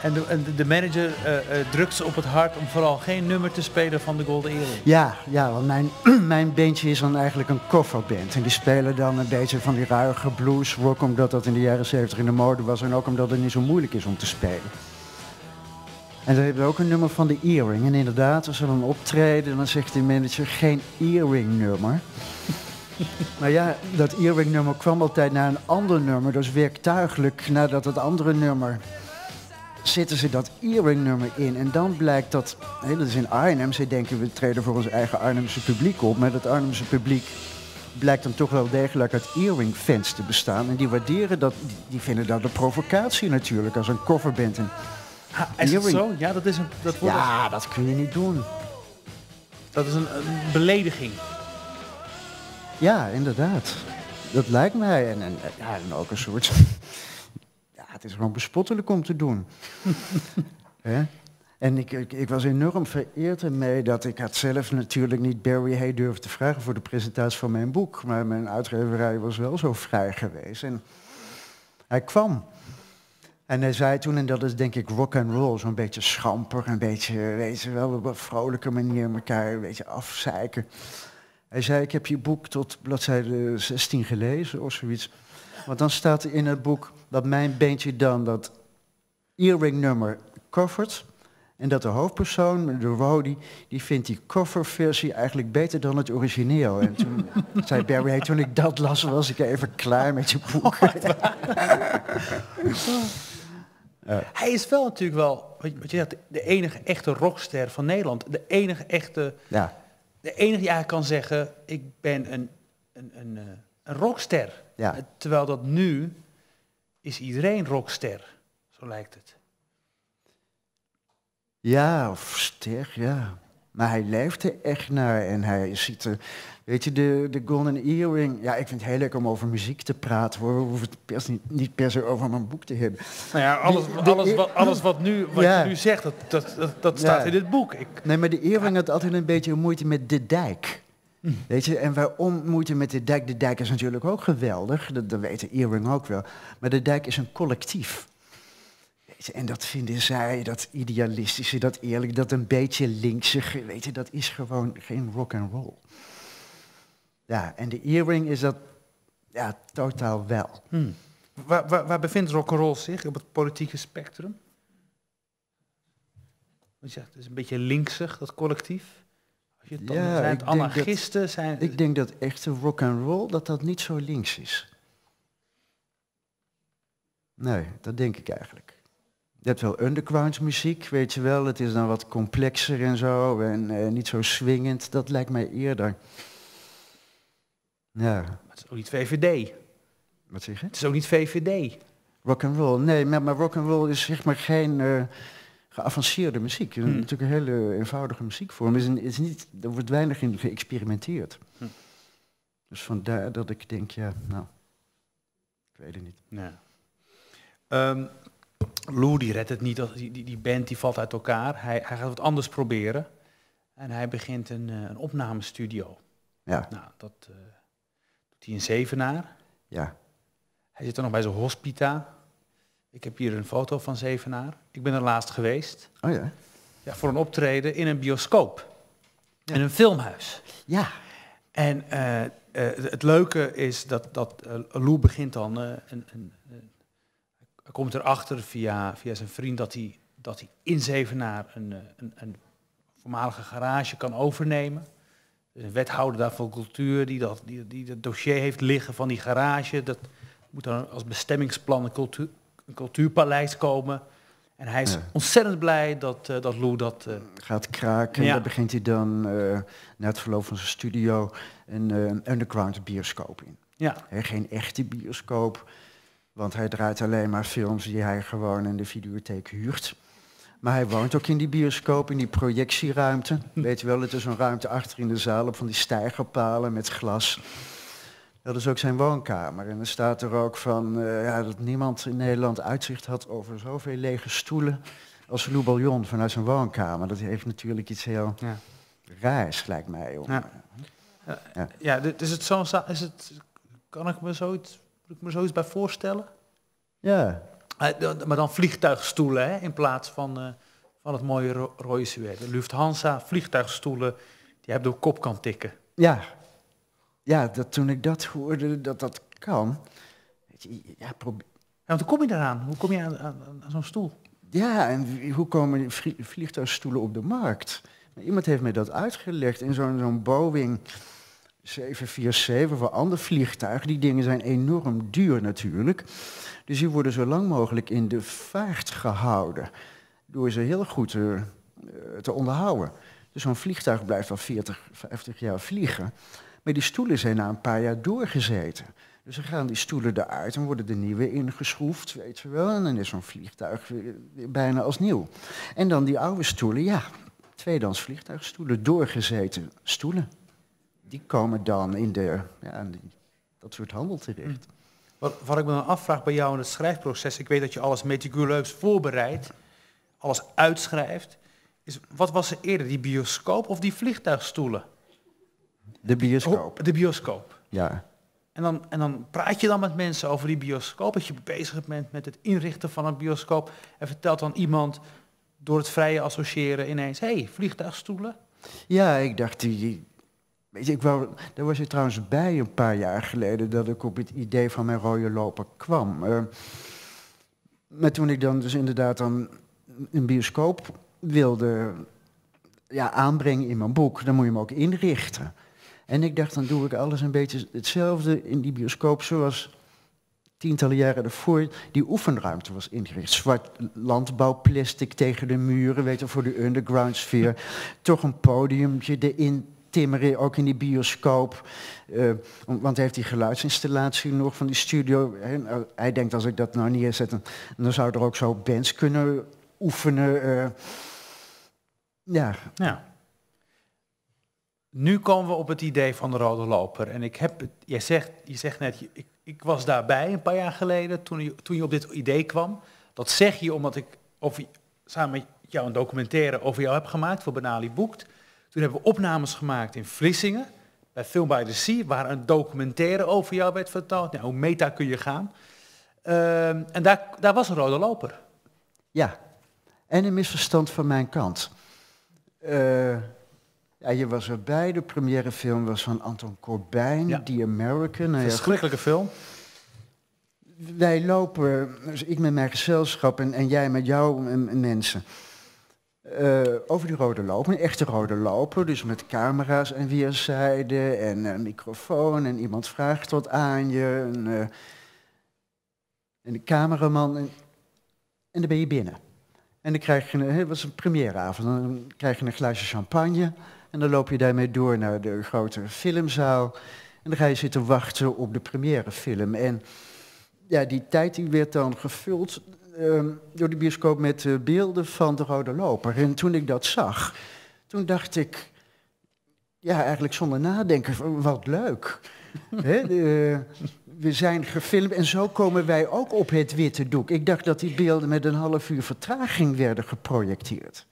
En de, en de manager uh, uh, drukt ze op het hart om vooral geen nummer te spelen van de Golden Earring. Ja, ja, want mijn, mijn bandje is dan eigenlijk een coverband. En die spelen dan een beetje van die ruige blues rock, omdat dat in de jaren zeventig in de mode was. En ook omdat het niet zo moeilijk is om te spelen. En dan hebben we ook een nummer van de Earring. En inderdaad, als we dan optreden, dan zegt de manager geen Earring nummer. Maar ja, dat Earring nummer kwam altijd naar een ander nummer. Dus werktuigelijk nadat het andere nummer zitten ze dat Earring nummer in. En dan blijkt dat, hè, dat is in Arnhem, ze denken we treden voor ons eigen Arnhemse publiek op. Maar dat Arnhemse publiek blijkt dan toch wel degelijk uit Earring fans te bestaan. En die waarderen dat, die vinden dat een provocatie natuurlijk als een coverband. En ha, is het zo? Ja, dat is een... Dat wordt ja, dat kun je niet doen. Dat is een, een belediging. Ja, inderdaad. Dat lijkt mij. En, en, ja, en ook een soort... Ja, het is gewoon bespottelijk om te doen. Hè? En ik, ik, ik was enorm vereerd ermee dat ik had zelf natuurlijk niet Barry Hay durven te vragen voor de presentatie van mijn boek. Maar mijn uitgeverij was wel zo vrij geweest. En hij kwam. En hij zei toen, en dat is denk ik rock and roll, zo'n beetje schamper, een beetje, weet je wel, op een vrolijke manier elkaar een beetje afzeiken. Hij zei, ik heb je boek tot bladzijde zestien gelezen of zoiets. Want dan staat er in het boek dat mijn bandje dan dat Earring nummer covert. En dat de hoofdpersoon, de Rody, die vindt die coverversie eigenlijk beter dan het origineel. En toen zei Barry, hey, toen ik dat las, was ik even klaar met je boek. Uh. Hij is wel natuurlijk wel, wat je zegt, de enige echte rockster van Nederland. De enige echte, ja. de enige die eigenlijk kan zeggen, ik ben een, een, een, een rockster. Ja. Terwijl dat nu is iedereen rockster, zo lijkt het. Ja, of ster, ja. Maar hij leeft er echt naar en hij ziet er... Weet je, de, de Golden Earring... Ja, ik vind het heel leuk om over muziek te praten. We hoeven het pers niet, niet per se over mijn boek te hebben. Nou ja, alles, de, de, alles, wat, alles wat, nu, wat ja. je nu zegt, dat, dat, dat, dat staat ja. in dit boek. Ik, nee, maar de Earring had altijd een beetje moeite met de dijk. Hm. Weet je, en waarom moeite met de dijk? De dijk is natuurlijk ook geweldig, dat, dat weet de Earring ook wel. Maar de dijk is een collectief. En dat vinden zij, dat idealistische, dat eerlijk, dat een beetje linkse, weet je, dat is gewoon geen rock and roll. Ja, en de Earring is dat, ja, totaal wel. Hmm. Waar, waar, waar bevindt rock and roll zich op het politieke spectrum? Je zegt, het is een beetje linksig, dat collectief. Als je het dan, ja, zijn het anarchisten? Dat, zijn... Ik denk dat echte rock and roll, dat dat niet zo links is. Nee, dat denk ik eigenlijk. Je hebt wel underground muziek, weet je wel. Het is dan wat complexer en zo. En uh, niet zo swingend. Dat lijkt mij eerder. Ja. Maar het is ook niet V V D. Wat zeg je? Het is ook niet V V D. Rock and roll. Nee, maar, maar rock and roll is zeg maar geen uh, geavanceerde muziek. Het is hmm. natuurlijk een hele eenvoudige muziekvorm. Is een, is niet, er wordt weinig in geëxperimenteerd. Hmm. Dus vandaar dat ik denk, ja, nou, ik weet het niet. Ja. Um, Lou die redt het niet, die, die, die band die valt uit elkaar. Hij, hij gaat wat anders proberen. En hij begint een, een opnamestudio. Ja. Nou, dat uh, doet hij in Zevenaar. Ja. Hij zit er nog bij zijn hospita. Ik heb hier een foto van Zevenaar. Ik ben er laatst geweest. Oh ja? Ja, voor een optreden in een bioscoop. Ja. In een filmhuis. Ja. En uh, uh, het leuke is dat, dat uh, Lou begint dan... Uh, een, een, een, hij komt erachter via, via zijn vriend dat hij, dat hij in Zevenaar een, een, een voormalige garage kan overnemen. Dus een wethouder daar van cultuur die dat, die, die dat dossier heeft liggen van die garage. Dat moet dan als bestemmingsplan een, cultuur, een cultuurpaleis komen. En hij is ja. ontzettend blij dat, uh, dat Lou dat... Uh, gaat kraken. Ja. En daar begint hij dan uh, na het verloop van zijn studio een, uh, een underground bioscoop in. Ja. He, geen echte bioscoop, want hij draait alleen maar films die hij gewoon in de videotheek huurt. Maar hij woont ook in die bioscoop, in die projectieruimte. Weet je wel, het is een ruimte achter in de zaal op van die stijgerpalen met glas. Dat is ook zijn woonkamer. En er staat er ook van uh, ja, dat niemand in Nederland uitzicht had over zoveel lege stoelen als Lou Balion vanuit zijn woonkamer. Dat heeft natuurlijk iets heel ja. raars, lijkt mij. Om, ja, uh, ja. ja dus het zo, is het, kan ik me zoiets, ik me zoiets bij voorstellen? Ja. Uh, maar dan vliegtuigstoelen, hè, in plaats van, uh, van het mooie ro rode suède. De Lufthansa vliegtuigstoelen, die je op de kop kan tikken. Ja, ja dat, toen ik dat hoorde, dat dat kan. Ja, probeer. Ja, want hoe kom je daaraan? Hoe kom je aan, aan, aan zo'n stoel? Ja, en hoe komen vliegtuigstoelen op de markt? Iemand heeft mij dat uitgelegd in zo'n zo'n Boeing zeven vier zeven voor ander vliegtuig. Die dingen zijn enorm duur natuurlijk. Dus die worden zo lang mogelijk in de vaart gehouden. Door ze heel goed uh, te onderhouden. Dus zo'n vliegtuig blijft al veertig, vijftig jaar vliegen. Maar die stoelen zijn na een paar jaar doorgezeten. Dus dan gaan die stoelen eruit en worden de nieuwe ingeschroefd, weet je wel. En dan is zo'n vliegtuig weer, weer bijna als nieuw. En dan die oude stoelen, ja, tweedehands vliegtuigstoelen, doorgezeten stoelen. Die komen dan in de, ja, in die, dat soort handel terecht. Wat, wat ik me dan afvraag bij jou in het schrijfproces, ik weet dat je alles meticuleus voorbereidt, alles uitschrijft, is wat was er eerder, die bioscoop of die vliegtuigstoelen? De bioscoop. Oh, de bioscoop. Ja. En dan, en dan praat je dan met mensen over die bioscoop, dat je bezig bent met het inrichten van een bioscoop en vertelt dan iemand door het vrije associëren ineens, hé, hey, vliegtuigstoelen? Ja, ik dacht, die, die, weet je, ik wou, daar was je trouwens bij een paar jaar geleden dat ik op het idee van mijn rode loper kwam. Uh, maar toen ik dan dus inderdaad dan een bioscoop wilde ja, aanbrengen in mijn boek, dan moet je hem ook inrichten. En ik dacht, dan doe ik alles een beetje hetzelfde in die bioscoop zoals tientallen jaren daarvoor die oefenruimte was ingericht. Zwart landbouwplastic tegen de muren, weet je, voor de underground sfeer. Toch een podiumpje erin timmeren, ook in die bioscoop. Uh, want hij heeft die geluidsinstallatie nog van die studio. Hè. Hij denkt, als ik dat nou neerzet, dan, dan zou er ook zo bands kunnen oefenen. Uh, ja. ja. Nu komen we op het idee van de rode loper. En ik heb, jij zegt, je zegt net, ik, ik was daarbij een paar jaar geleden toen je, toen je op dit idee kwam. Dat zeg je omdat ik over, samen met jou een documentaire over jou heb gemaakt voor Benali Boekt. Toen hebben we opnames gemaakt in Vlissingen, bij Film by the Sea, waar een documentaire over jou werd verteld. Nou, hoe meta kun je gaan? Uh, en daar, daar was een rode loper. Ja, en een misverstand van mijn kant. Uh, ja, je was erbij, de première film was van Anton Corbijn, ja. The American. Nou, verschrikkelijke ja, film. Wij lopen, dus ik met mijn gezelschap en, en jij met jouw mensen, uh, over die rode loper, een echte rode loper, dus met camera's en weerszijden en een microfoon en iemand vraagt wat aan je. En, uh, en de cameraman en, en dan ben je binnen. En dan krijg je, het was een premièreavond, dan krijg je een glaasje champagne en dan loop je daarmee door naar de grote filmzaal en dan ga je zitten wachten op de premièrefilm. En ja, die tijd die werd dan gevuld uh, door de bioscoop met uh, beelden van de rode loper. En toen ik dat zag, toen dacht ik, ja, eigenlijk zonder nadenken, wat leuk. He, de, we zijn gefilmd en zo komen wij ook op het witte doek. Ik dacht dat die beelden met een half uur vertraging werden geprojecteerd.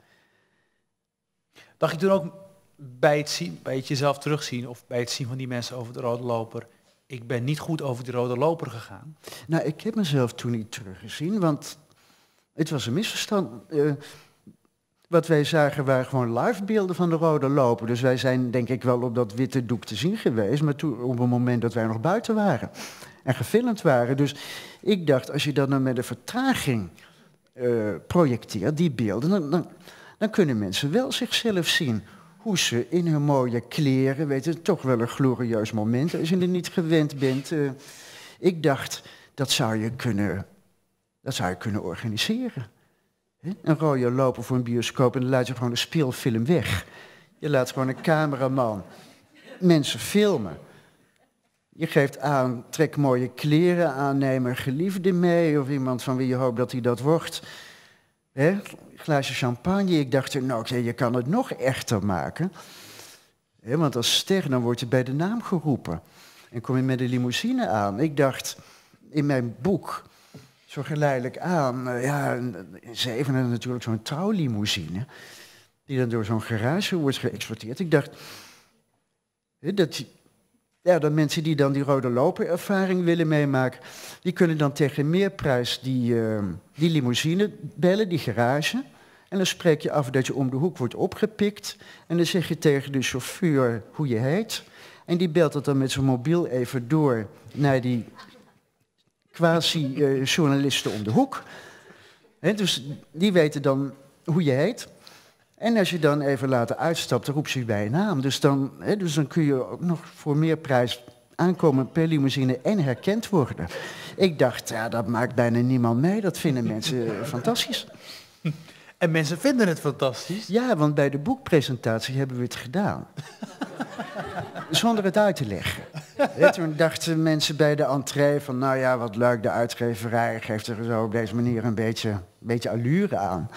Dacht je toen ook bij het, zien, bij het jezelf terugzien of bij het zien van die mensen over de rode loper, ik ben niet goed over die rode loper gegaan? Nou, ik heb mezelf toen niet teruggezien, want het was een misverstand. Uh, Wat wij zagen waren gewoon live beelden van de rode loper. Dus wij zijn denk ik wel op dat witte doek te zien geweest, maar toen op het moment dat wij nog buiten waren en gefilmd waren. Dus ik dacht, als je dat nou met een vertraging uh, projecteert, die beelden, dan, dan, dan kunnen mensen wel zichzelf zien. Hoe ze in hun mooie kleren, weet je, toch wel een glorieus moment als je er niet gewend bent. Uh, ik dacht, dat zou je kunnen, dat zou je kunnen organiseren. Een rode loper voor een bioscoop en dan laat je gewoon een speelfilm weg. Je laat gewoon een cameraman mensen filmen. Je geeft aan, trek mooie kleren aan, neem een geliefde mee of iemand van wie je hoopt dat hij dat wordt. He? Glaasje champagne. Ik dacht, nou, okay, je kan het nog echter maken. He, want als ster dan word je bij de naam geroepen. En kom je met de limousine aan. Ik dacht, in mijn boek, zo geleidelijk aan, uh, ja, in Zevenaar natuurlijk zo'n trouwlimousine, die dan door zo'n garage wordt geëxporteerd. Ik dacht, he, dat, ja, de mensen die dan die rode loper-ervaring willen meemaken, die kunnen dan tegen meerprijs die, uh, die limousine bellen, die garage. En dan spreek je af dat je om de hoek wordt opgepikt. En dan zeg je tegen de chauffeur hoe je heet. En die belt het dan met zijn mobiel even door naar die quasi-journalisten om de hoek. He, dus die weten dan hoe je heet. En als je dan even later uitstapt, dan roep je bij je naam. Dus dan, he, dus dan kun je ook nog voor meer prijs aankomen per limousine en herkend worden. Ik dacht, ja, dat maakt bijna niemand mee. Dat vinden mensen fantastisch. En mensen vinden het fantastisch? Ja, want bij de boekpresentatie hebben we het gedaan. Zonder het uit te leggen. He, toen dachten mensen bij de entree van, nou ja, wat leuk, de uitgeverij geeft er zo op deze manier een beetje, een beetje allure aan.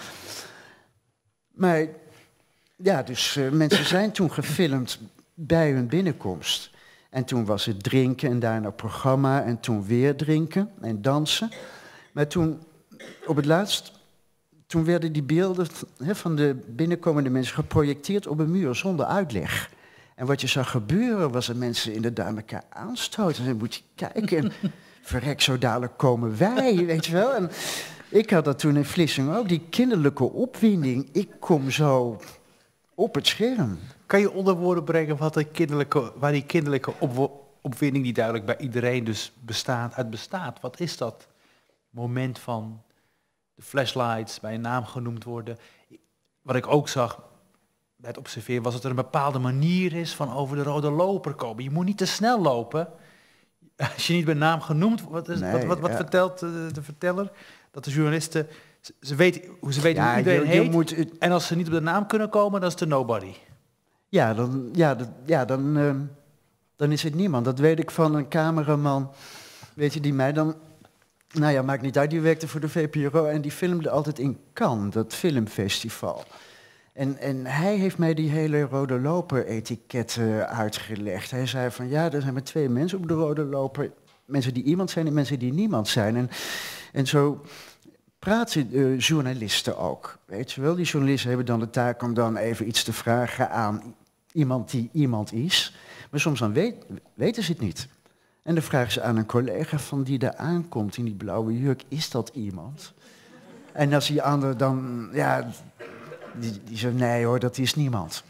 Maar ja, dus uh, mensen zijn toen gefilmd bij hun binnenkomst. En toen was het drinken en daarna programma en toen weer drinken en dansen. Maar toen, op het laatst, toen werden die beelden he, van de binnenkomende mensen geprojecteerd op een muur zonder uitleg. En wat je zag gebeuren was dat mensen inderdaad elkaar aanstoten. En dan moet je kijken en verrek, zo dadelijk komen wij, weet je wel. En ik had dat toen in Vlissingen ook, die kinderlijke opwinding. Ik kom zo op het scherm. Kan je onder woorden brengen wat die kinderlijke, waar die kinderlijke op, opwinding, die duidelijk bij iedereen dus bestaat, uit bestaat. Wat is dat moment van de flashlights, bij een naam genoemd worden? Wat ik ook zag bij het observeren was dat er een bepaalde manier is van over de rode loper komen. Je moet niet te snel lopen. Als je niet bij naam genoemd wordt, wat, is, nee, wat, wat, wat ja. vertelt de, de verteller? Dat de journalisten, ze, ze weten, ze weten ja, hoe iedereen je, je heet. Moet, uh, en als ze niet op de naam kunnen komen, dan is het nobody. Ja, dan, ja, dat, ja dan, uh, dan is het niemand. Dat weet ik van een cameraman, weet je, die mij dan... Nou ja, maakt niet uit, die werkte voor de V P R O en die filmde altijd in Cannes, dat filmfestival. En, en hij heeft mij die hele rode loper-etiket uh, uitgelegd. Hij zei van, ja, er zijn maar twee mensen op de rode loper. Mensen die iemand zijn en mensen die niemand zijn. En, en zo praten uh, journalisten ook, weet je wel. Die journalisten hebben dan de taak om dan even iets te vragen aan iemand die iemand is. Maar soms dan weet, weten ze het niet. En dan vragen ze aan een collega van die daar aankomt in die blauwe jurk, is dat iemand? En als die ander dan, ja... Die, die zei, nee hoor, dat is niemand.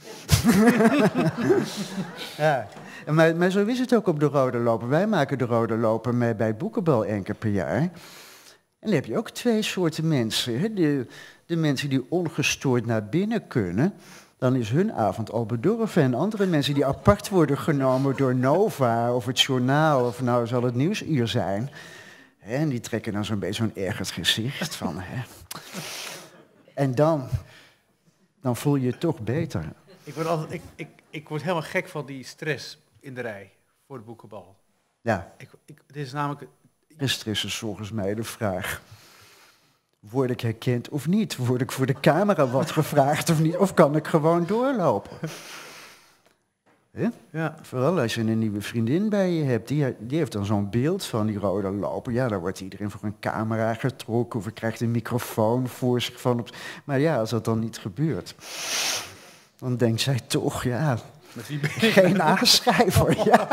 Ja. Maar, maar zo is het ook op de rode loper. Wij maken de rode loper mee bij het Boekenbal één keer per jaar. En dan heb je ook twee soorten mensen. Hè? De, de mensen die ongestoord naar binnen kunnen, dan is hun avond al bedorven. En andere mensen die apart worden genomen door Nova of het journaal, of nou zal het Nieuwsuur zijn. Hè? En die trekken dan zo'n beetje zo'n ergerd gezicht van. Hè? En dan... dan voel je je toch beter. Ik word, altijd, ik, ik, ik word helemaal gek van die stress in de rij voor de boekenbal. Ja. Ik, ik, dit is namelijk... En stress is volgens mij de vraag. Word ik herkend of niet? Word ik voor de camera wat gevraagd of niet? Of kan ik gewoon doorlopen? He? Ja. Vooral als je een nieuwe vriendin bij je hebt. Die, die heeft dan zo'n beeld van die rode loper. Ja, dan wordt iedereen voor een camera getrokken. Of je krijgt een microfoon voor zich van op. Maar ja, als dat dan niet gebeurt, dan denkt zij toch, ja, met wie ben je? Geen aanschrijver. Ja.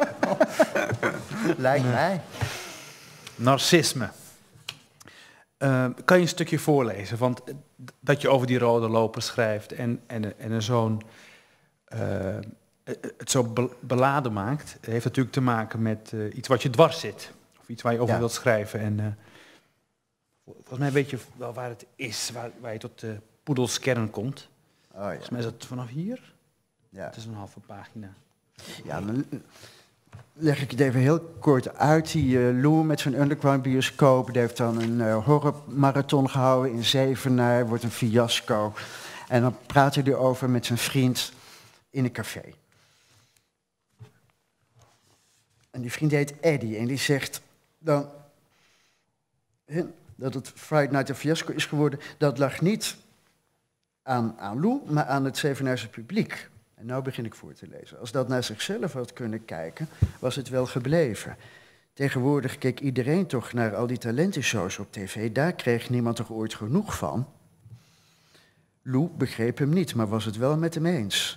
Lijkt mij. Narcisme. Uh, kan je een stukje voorlezen? Want dat je over die rode loper schrijft en, en, en er zo'n... Uh, het zo beladen maakt, heeft natuurlijk te maken met uh, iets wat je dwars zit. Of iets waar je over ja. wilt schrijven. En uh, volgens mij weet je wel waar het is, waar, waar je tot de poedelskern komt. Oh, ja. Volgens mij is dat vanaf hier. Ja. Het is een halve pagina. Ja, dan leg ik het even heel kort uit. Die uh, Lou met zijn underground bioscoop, die heeft dan een uh, horrormarathon gehouden in Zevenaar, wordt een fiasco. En dan praat hij erover met zijn vriend in een café. En die vriend heet Eddie en die zegt dan he, dat het Friday Night een fiasco is geworden. Dat lag niet aan, aan Lou, maar aan het Zevenaarse publiek. En nou begin ik voor te lezen. Als dat naar zichzelf had kunnen kijken, was het wel gebleven. Tegenwoordig keek iedereen toch naar al die talentenshows op tv. Daar kreeg niemand toch ooit genoeg van. Lou begreep hem niet, maar was het wel met hem eens.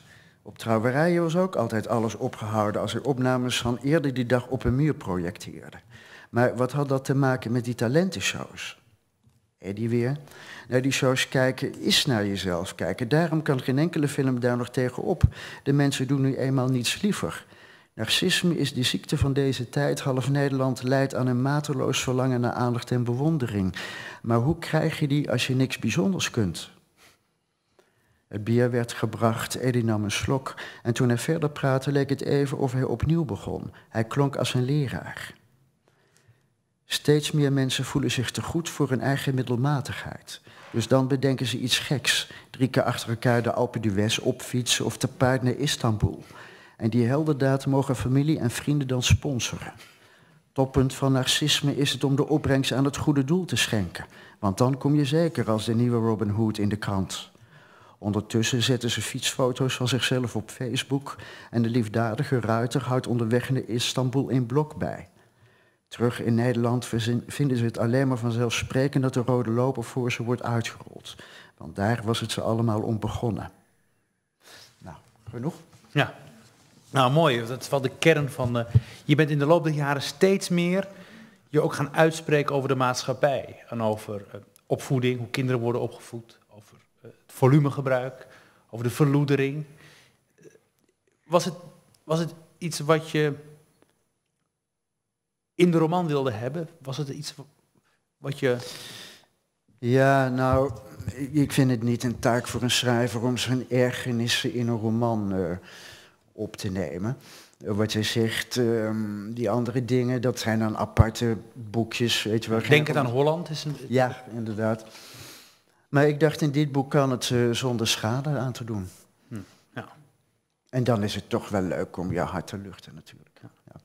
Op trouwerijen was ook altijd alles opgehouden als er opnames van eerder die dag op een muur projecteerden. Maar wat had dat te maken met die talentenshows? Eddie weer. Naar die shows kijken is naar jezelf kijken. Daarom kan geen enkele film daar nog tegenop. De mensen doen nu eenmaal niets liever. Narcisme is de ziekte van deze tijd. Half Nederland lijdt aan een mateloos verlangen naar aandacht en bewondering. Maar hoe krijg je die als je niks bijzonders kunt? Het bier werd gebracht, Eddie nam een slok. En toen hij verder praatte, leek het even of hij opnieuw begon. Hij klonk als een leraar. Steeds meer mensen voelen zich te goed voor hun eigen middelmatigheid. Dus dan bedenken ze iets geks. Drie keer achter elkaar de Alpe d'Huez opfietsen of te paard naar Istanbul. En die heldendaad mogen familie en vrienden dan sponsoren. Toppunt van narcisme is het om de opbrengst aan het goede doel te schenken. Want dan kom je zeker als de nieuwe Robin Hood in de krant. Ondertussen zetten ze fietsfoto's van zichzelf op Facebook. En de liefdadige ruiter houdt onderweg naar Istanbul in blok bij. Terug in Nederland vinden ze het alleen maar vanzelfsprekend dat de rode loper voor ze wordt uitgerold. Want daar was het ze allemaal om begonnen. Nou, genoeg? Ja. Nou, mooi. Dat is wel de kern van... Uh, je bent in de loop der jaren steeds meer je ook gaan uitspreken over de maatschappij. En over uh, opvoeding, hoe kinderen worden opgevoed. Over uh, het volumegebruik. Over de verloedering. Uh, was het, was het iets wat je in de roman wilde hebben? Was het iets wat je... Ja, nou, ik vind het niet een taak voor een schrijver om zijn ergernissen in een roman uh, op te nemen. Wat je zegt, um, die andere dingen, dat zijn dan aparte boekjes. Weet je wel. Denk het aan Holland. Is een... Ja, inderdaad. Maar ik dacht, in dit boek kan het uh, zonder schade aan te doen. Hm, ja. En dan is het toch wel leuk om je hart te luchten natuurlijk. Ja. Ja.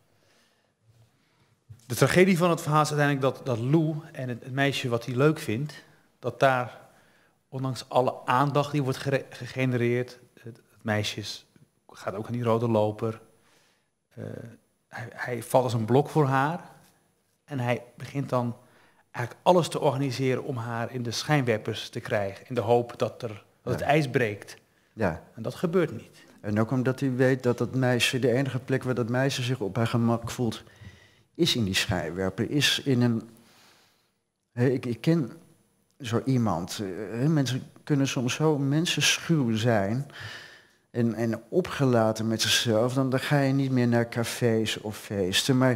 De tragedie van het verhaal is uiteindelijk dat, dat Lou en het, het meisje wat hij leuk vindt, dat daar, ondanks alle aandacht die wordt gere- gegenereerd, het, het meisje is, gaat ook aan die rode loper. Uh, hij, hij valt als een blok voor haar en hij begint dan eigenlijk alles te organiseren om haar in de schijnwerpers te krijgen, in de hoop dat, er, dat het Ja. ijs breekt. Ja. En dat gebeurt niet. En ook omdat hij weet dat dat meisje, de enige plek waar dat meisje zich op haar gemak voelt, is in die schijnwerper, is in een... He, ik, ik ken zo iemand. He, mensen kunnen soms zo mensenschuw zijn en, en opgelaten met zichzelf, dan, dan ga je niet meer naar cafés of feesten. Maar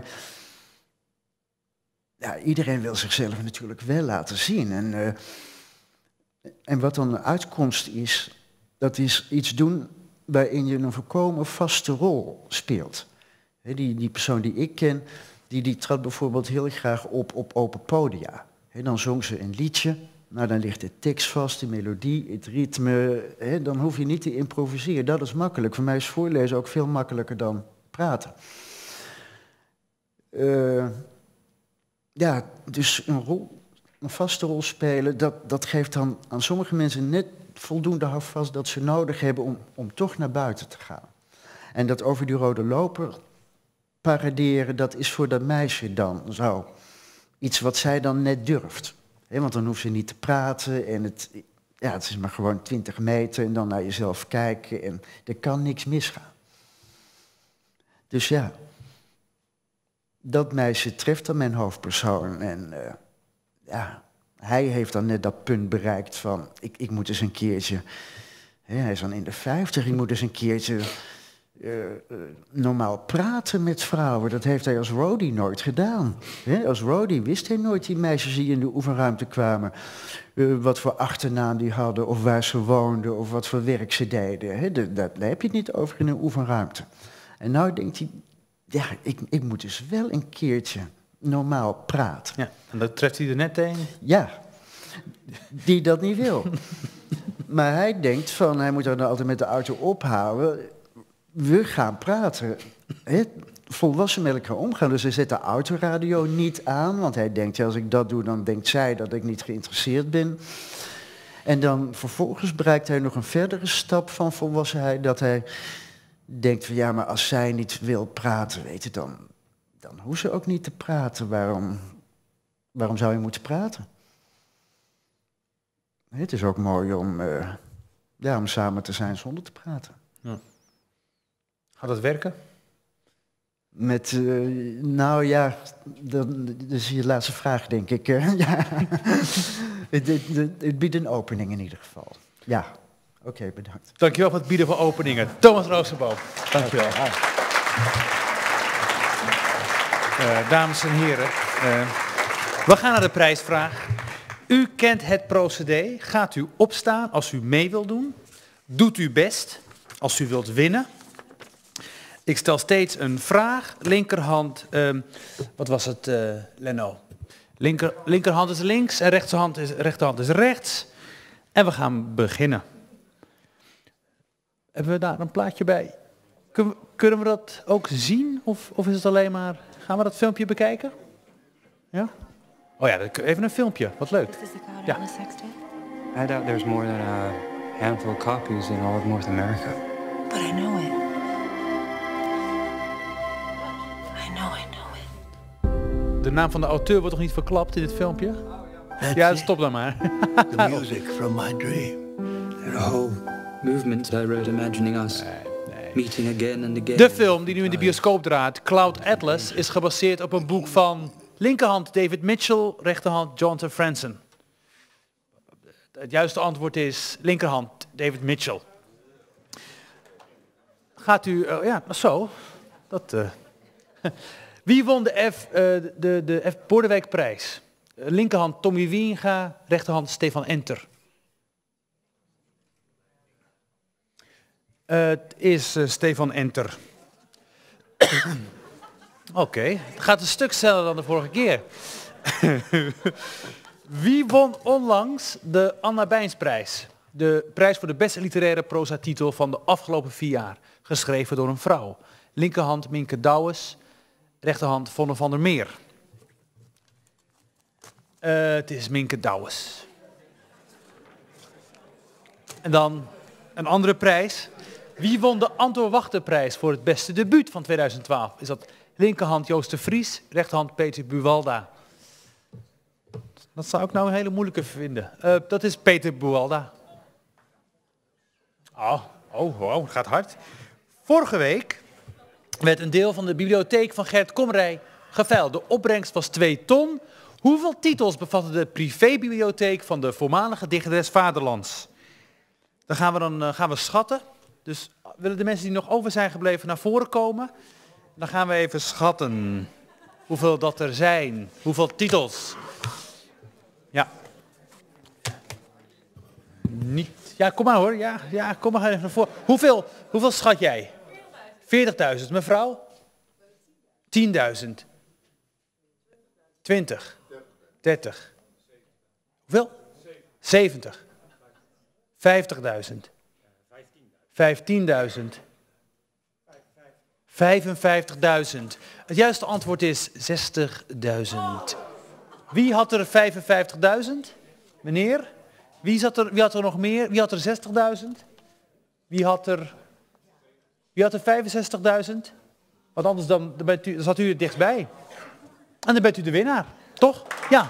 ja, iedereen wil zichzelf natuurlijk wel laten zien. En, uh, en wat dan de uitkomst is, dat is iets doen waarin je een volkomen vaste rol speelt. He, die, die persoon die ik ken, die, die trad bijvoorbeeld heel graag op op open podia. He, dan zong ze een liedje, nou dan ligt de tekst vast, de melodie, het ritme. He, dan hoef je niet te improviseren, dat is makkelijk. Voor mij is voorlezen ook veel makkelijker dan praten. Uh, ja, dus een, rol, een vaste rol spelen, dat, dat geeft dan aan sommige mensen net voldoende houvast dat ze nodig hebben om, om toch naar buiten te gaan. En dat over die rode loper paraderen, dat is voor dat meisje dan zo iets wat zij dan net durft. He, want dan hoeft ze niet te praten en het, ja, het is maar gewoon twintig meter en dan naar jezelf kijken en er kan niks misgaan. Dus ja, dat meisje treft dan mijn hoofdpersoon en uh, ja, hij heeft dan net dat punt bereikt van, ik, ik moet eens een keertje, he, hij is dan in de vijftig, ik moet eens een keertje Uh, uh, normaal praten met vrouwen. Dat heeft hij als roadie nooit gedaan. He, als roadie wist hij nooit die meisjes die in de oefenruimte kwamen, uh, wat voor achternaam die hadden, of waar ze woonden, of wat voor werk ze deden. He, de, dat, daar heb je het niet over in een oefenruimte. En nou denkt hij, ja, ik, ik moet dus wel een keertje normaal praten. Ja, en dat treft hij er net een. Ja, die dat niet wil. Maar hij denkt van, hij moet er dan altijd met de auto ophalen. We gaan praten. He, volwassen met elkaar omgaan. Dus hij zet de autoradio niet aan. Want hij denkt, ja, als ik dat doe, dan denkt zij dat ik niet geïnteresseerd ben. En dan vervolgens bereikt hij nog een verdere stap van volwassenheid. Dat hij denkt van, ja, maar als zij niet wil praten, weet je, dan, dan hoeft ze ook niet te praten. Waarom, waarom zou je moeten praten? Het is ook mooi om, uh, ja, om samen te zijn zonder te praten. Ja. Gaat dat werken? Met, uh, nou ja, dan, dat is je laatste vraag, denk ik. Uh, ja. het, het, het biedt een opening in ieder geval. Ja, oké, okay, bedankt. Dankjewel voor het bieden van openingen. Thomas Roosterboom. Dankjewel. Okay. Uh, dames en heren, uh, we gaan naar de prijsvraag. U kent het procedé. Gaat u opstaan als u mee wilt doen? Doet uw best als u wilt winnen? Ik stel steeds een vraag. Linkerhand, uh, wat was het, uh, Leno? Linker, linkerhand is links en rechterhand is, rechterhand is rechts. En we gaan beginnen. Hebben we daar een plaatje bij? Kun, kunnen we dat ook zien? Of, of is het alleen maar... Gaan we dat filmpje bekijken? Ja? Oh ja, even een filmpje. Wat leuk. Ja. I doubt there's more than a handful of copies in all of North America. But I know it. I know, I know it. De naam van de auteur wordt toch niet verklapt in dit filmpje? That's ja, stop dan maar. The music from my dream. There are whole movements I wrote imagining us meeting again and again. De film die nu in de bioscoop draait, Cloud Atlas, is gebaseerd op een boek van linkerhand David Mitchell, rechterhand Jonathan Franzen. Het juiste antwoord is linkerhand David Mitchell. Gaat u, uh, ja, zo. Dat, uh. Wie won de F, uh, de, de F. Bordewijkprijs? Linkerhand Tommy Wieringa, rechterhand Stefan Enter. Uh, het is uh, Stefan Enter. Oké, okay. Het gaat een stuk sneller dan de vorige keer. Wie won onlangs de Anna Bijnsprijs? De prijs voor de beste literaire proza-titel van de afgelopen vier jaar. Geschreven door een vrouw. Linkerhand Minke Douwes, rechterhand Vonne van der Meer. Uh, het is Minke Douwes. En dan een andere prijs. Wie won de Anton Wachterprijs voor het beste debuut van tweeduizend twaalf? Is dat linkerhand Joost de Vries, rechterhand Peter Buwalda? Dat zou ik nou een hele moeilijke vinden. Uh, dat is Peter Buwalda. Oh, oh, oh, het gaat hard. Vorige week werd een deel van de bibliotheek van Gert Komrij geveild. De opbrengst was twee ton. Hoeveel titels bevatte de privébibliotheek van de voormalige dichter des Vaderlands? Dan gaan we dan uh, gaan we schatten. Dus willen de mensen die nog over zijn gebleven naar voren komen? Dan gaan we even schatten hoeveel dat er zijn. Hoeveel titels. Ja. Niet. Ja, kom maar hoor. Ja, ja, kom maar even naar voren. Hoeveel, hoeveel schat jij? veertigduizend. Mevrouw? tienduizend. twintig. dertig. Hoeveel? zeventig. vijftigduizend. vijftienduizend. vijfenvijftigduizend. Het juiste antwoord is zestigduizend. Wie had er vijfenvijftigduizend? Meneer? Wie, zat er, wie had er nog meer? Wie had er zestigduizend? Wie had er, wie had er vijfenzestigduizend? Want anders dan, dan, bent u, dan zat u er dichtbij. En dan bent u de winnaar. Toch? Ja.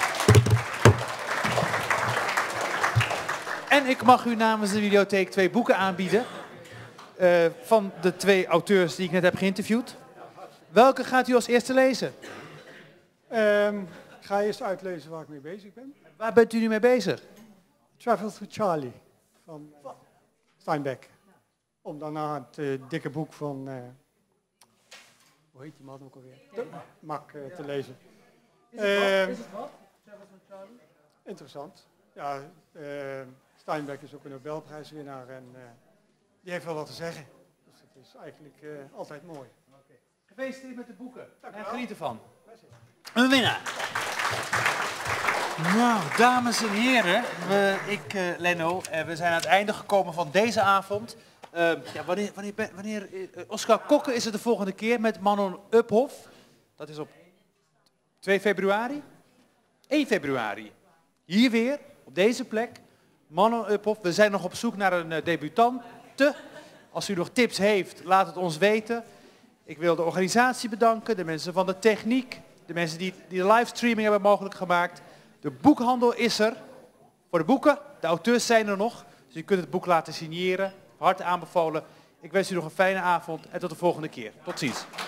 En ik mag u namens de bibliotheek twee boeken aanbieden. Uh, van de twee auteurs die ik net heb geïnterviewd. Welke gaat u als eerste lezen? Um, ik ga eerst uitlezen waar ik mee bezig ben. Waar bent u nu mee bezig? Travel to Charlie van uh, Steinbeck. Om daarna het uh, dikke boek van, uh, hoe heet die man ook alweer? De, Mak uh, te lezen. Is het, uh, wat? Is het wat? Travel to Charlie? Interessant. Ja, uh, Steinbeck is ook een Nobelprijswinnaar en uh, die heeft wel wat te zeggen. Dus het is eigenlijk uh, altijd mooi. Okay. Gefeliciteerd met de boeken. Dank en geniet ervan. Een winnaar. Nou, dames en heren, we, ik, uh, Leno, uh, we zijn aan het einde gekomen van deze avond. Uh, ja, wanneer, wanneer, wanneer uh, Oscar Kokke is het de volgende keer met Manon Uphoff. Dat is op twee februari. één februari. Hier weer, op deze plek. Manon Uphoff. We zijn nog op zoek naar een uh, debutante. Als u nog tips heeft, laat het ons weten. Ik wil de organisatie bedanken, de mensen van de techniek, de mensen die, die de livestreaming hebben mogelijk gemaakt. De boekhandel is er voor de boeken. De auteurs zijn er nog. Dus je kunt het boek laten signeren. Hard aanbevolen. Ik wens u nog een fijne avond en tot de volgende keer. Tot ziens.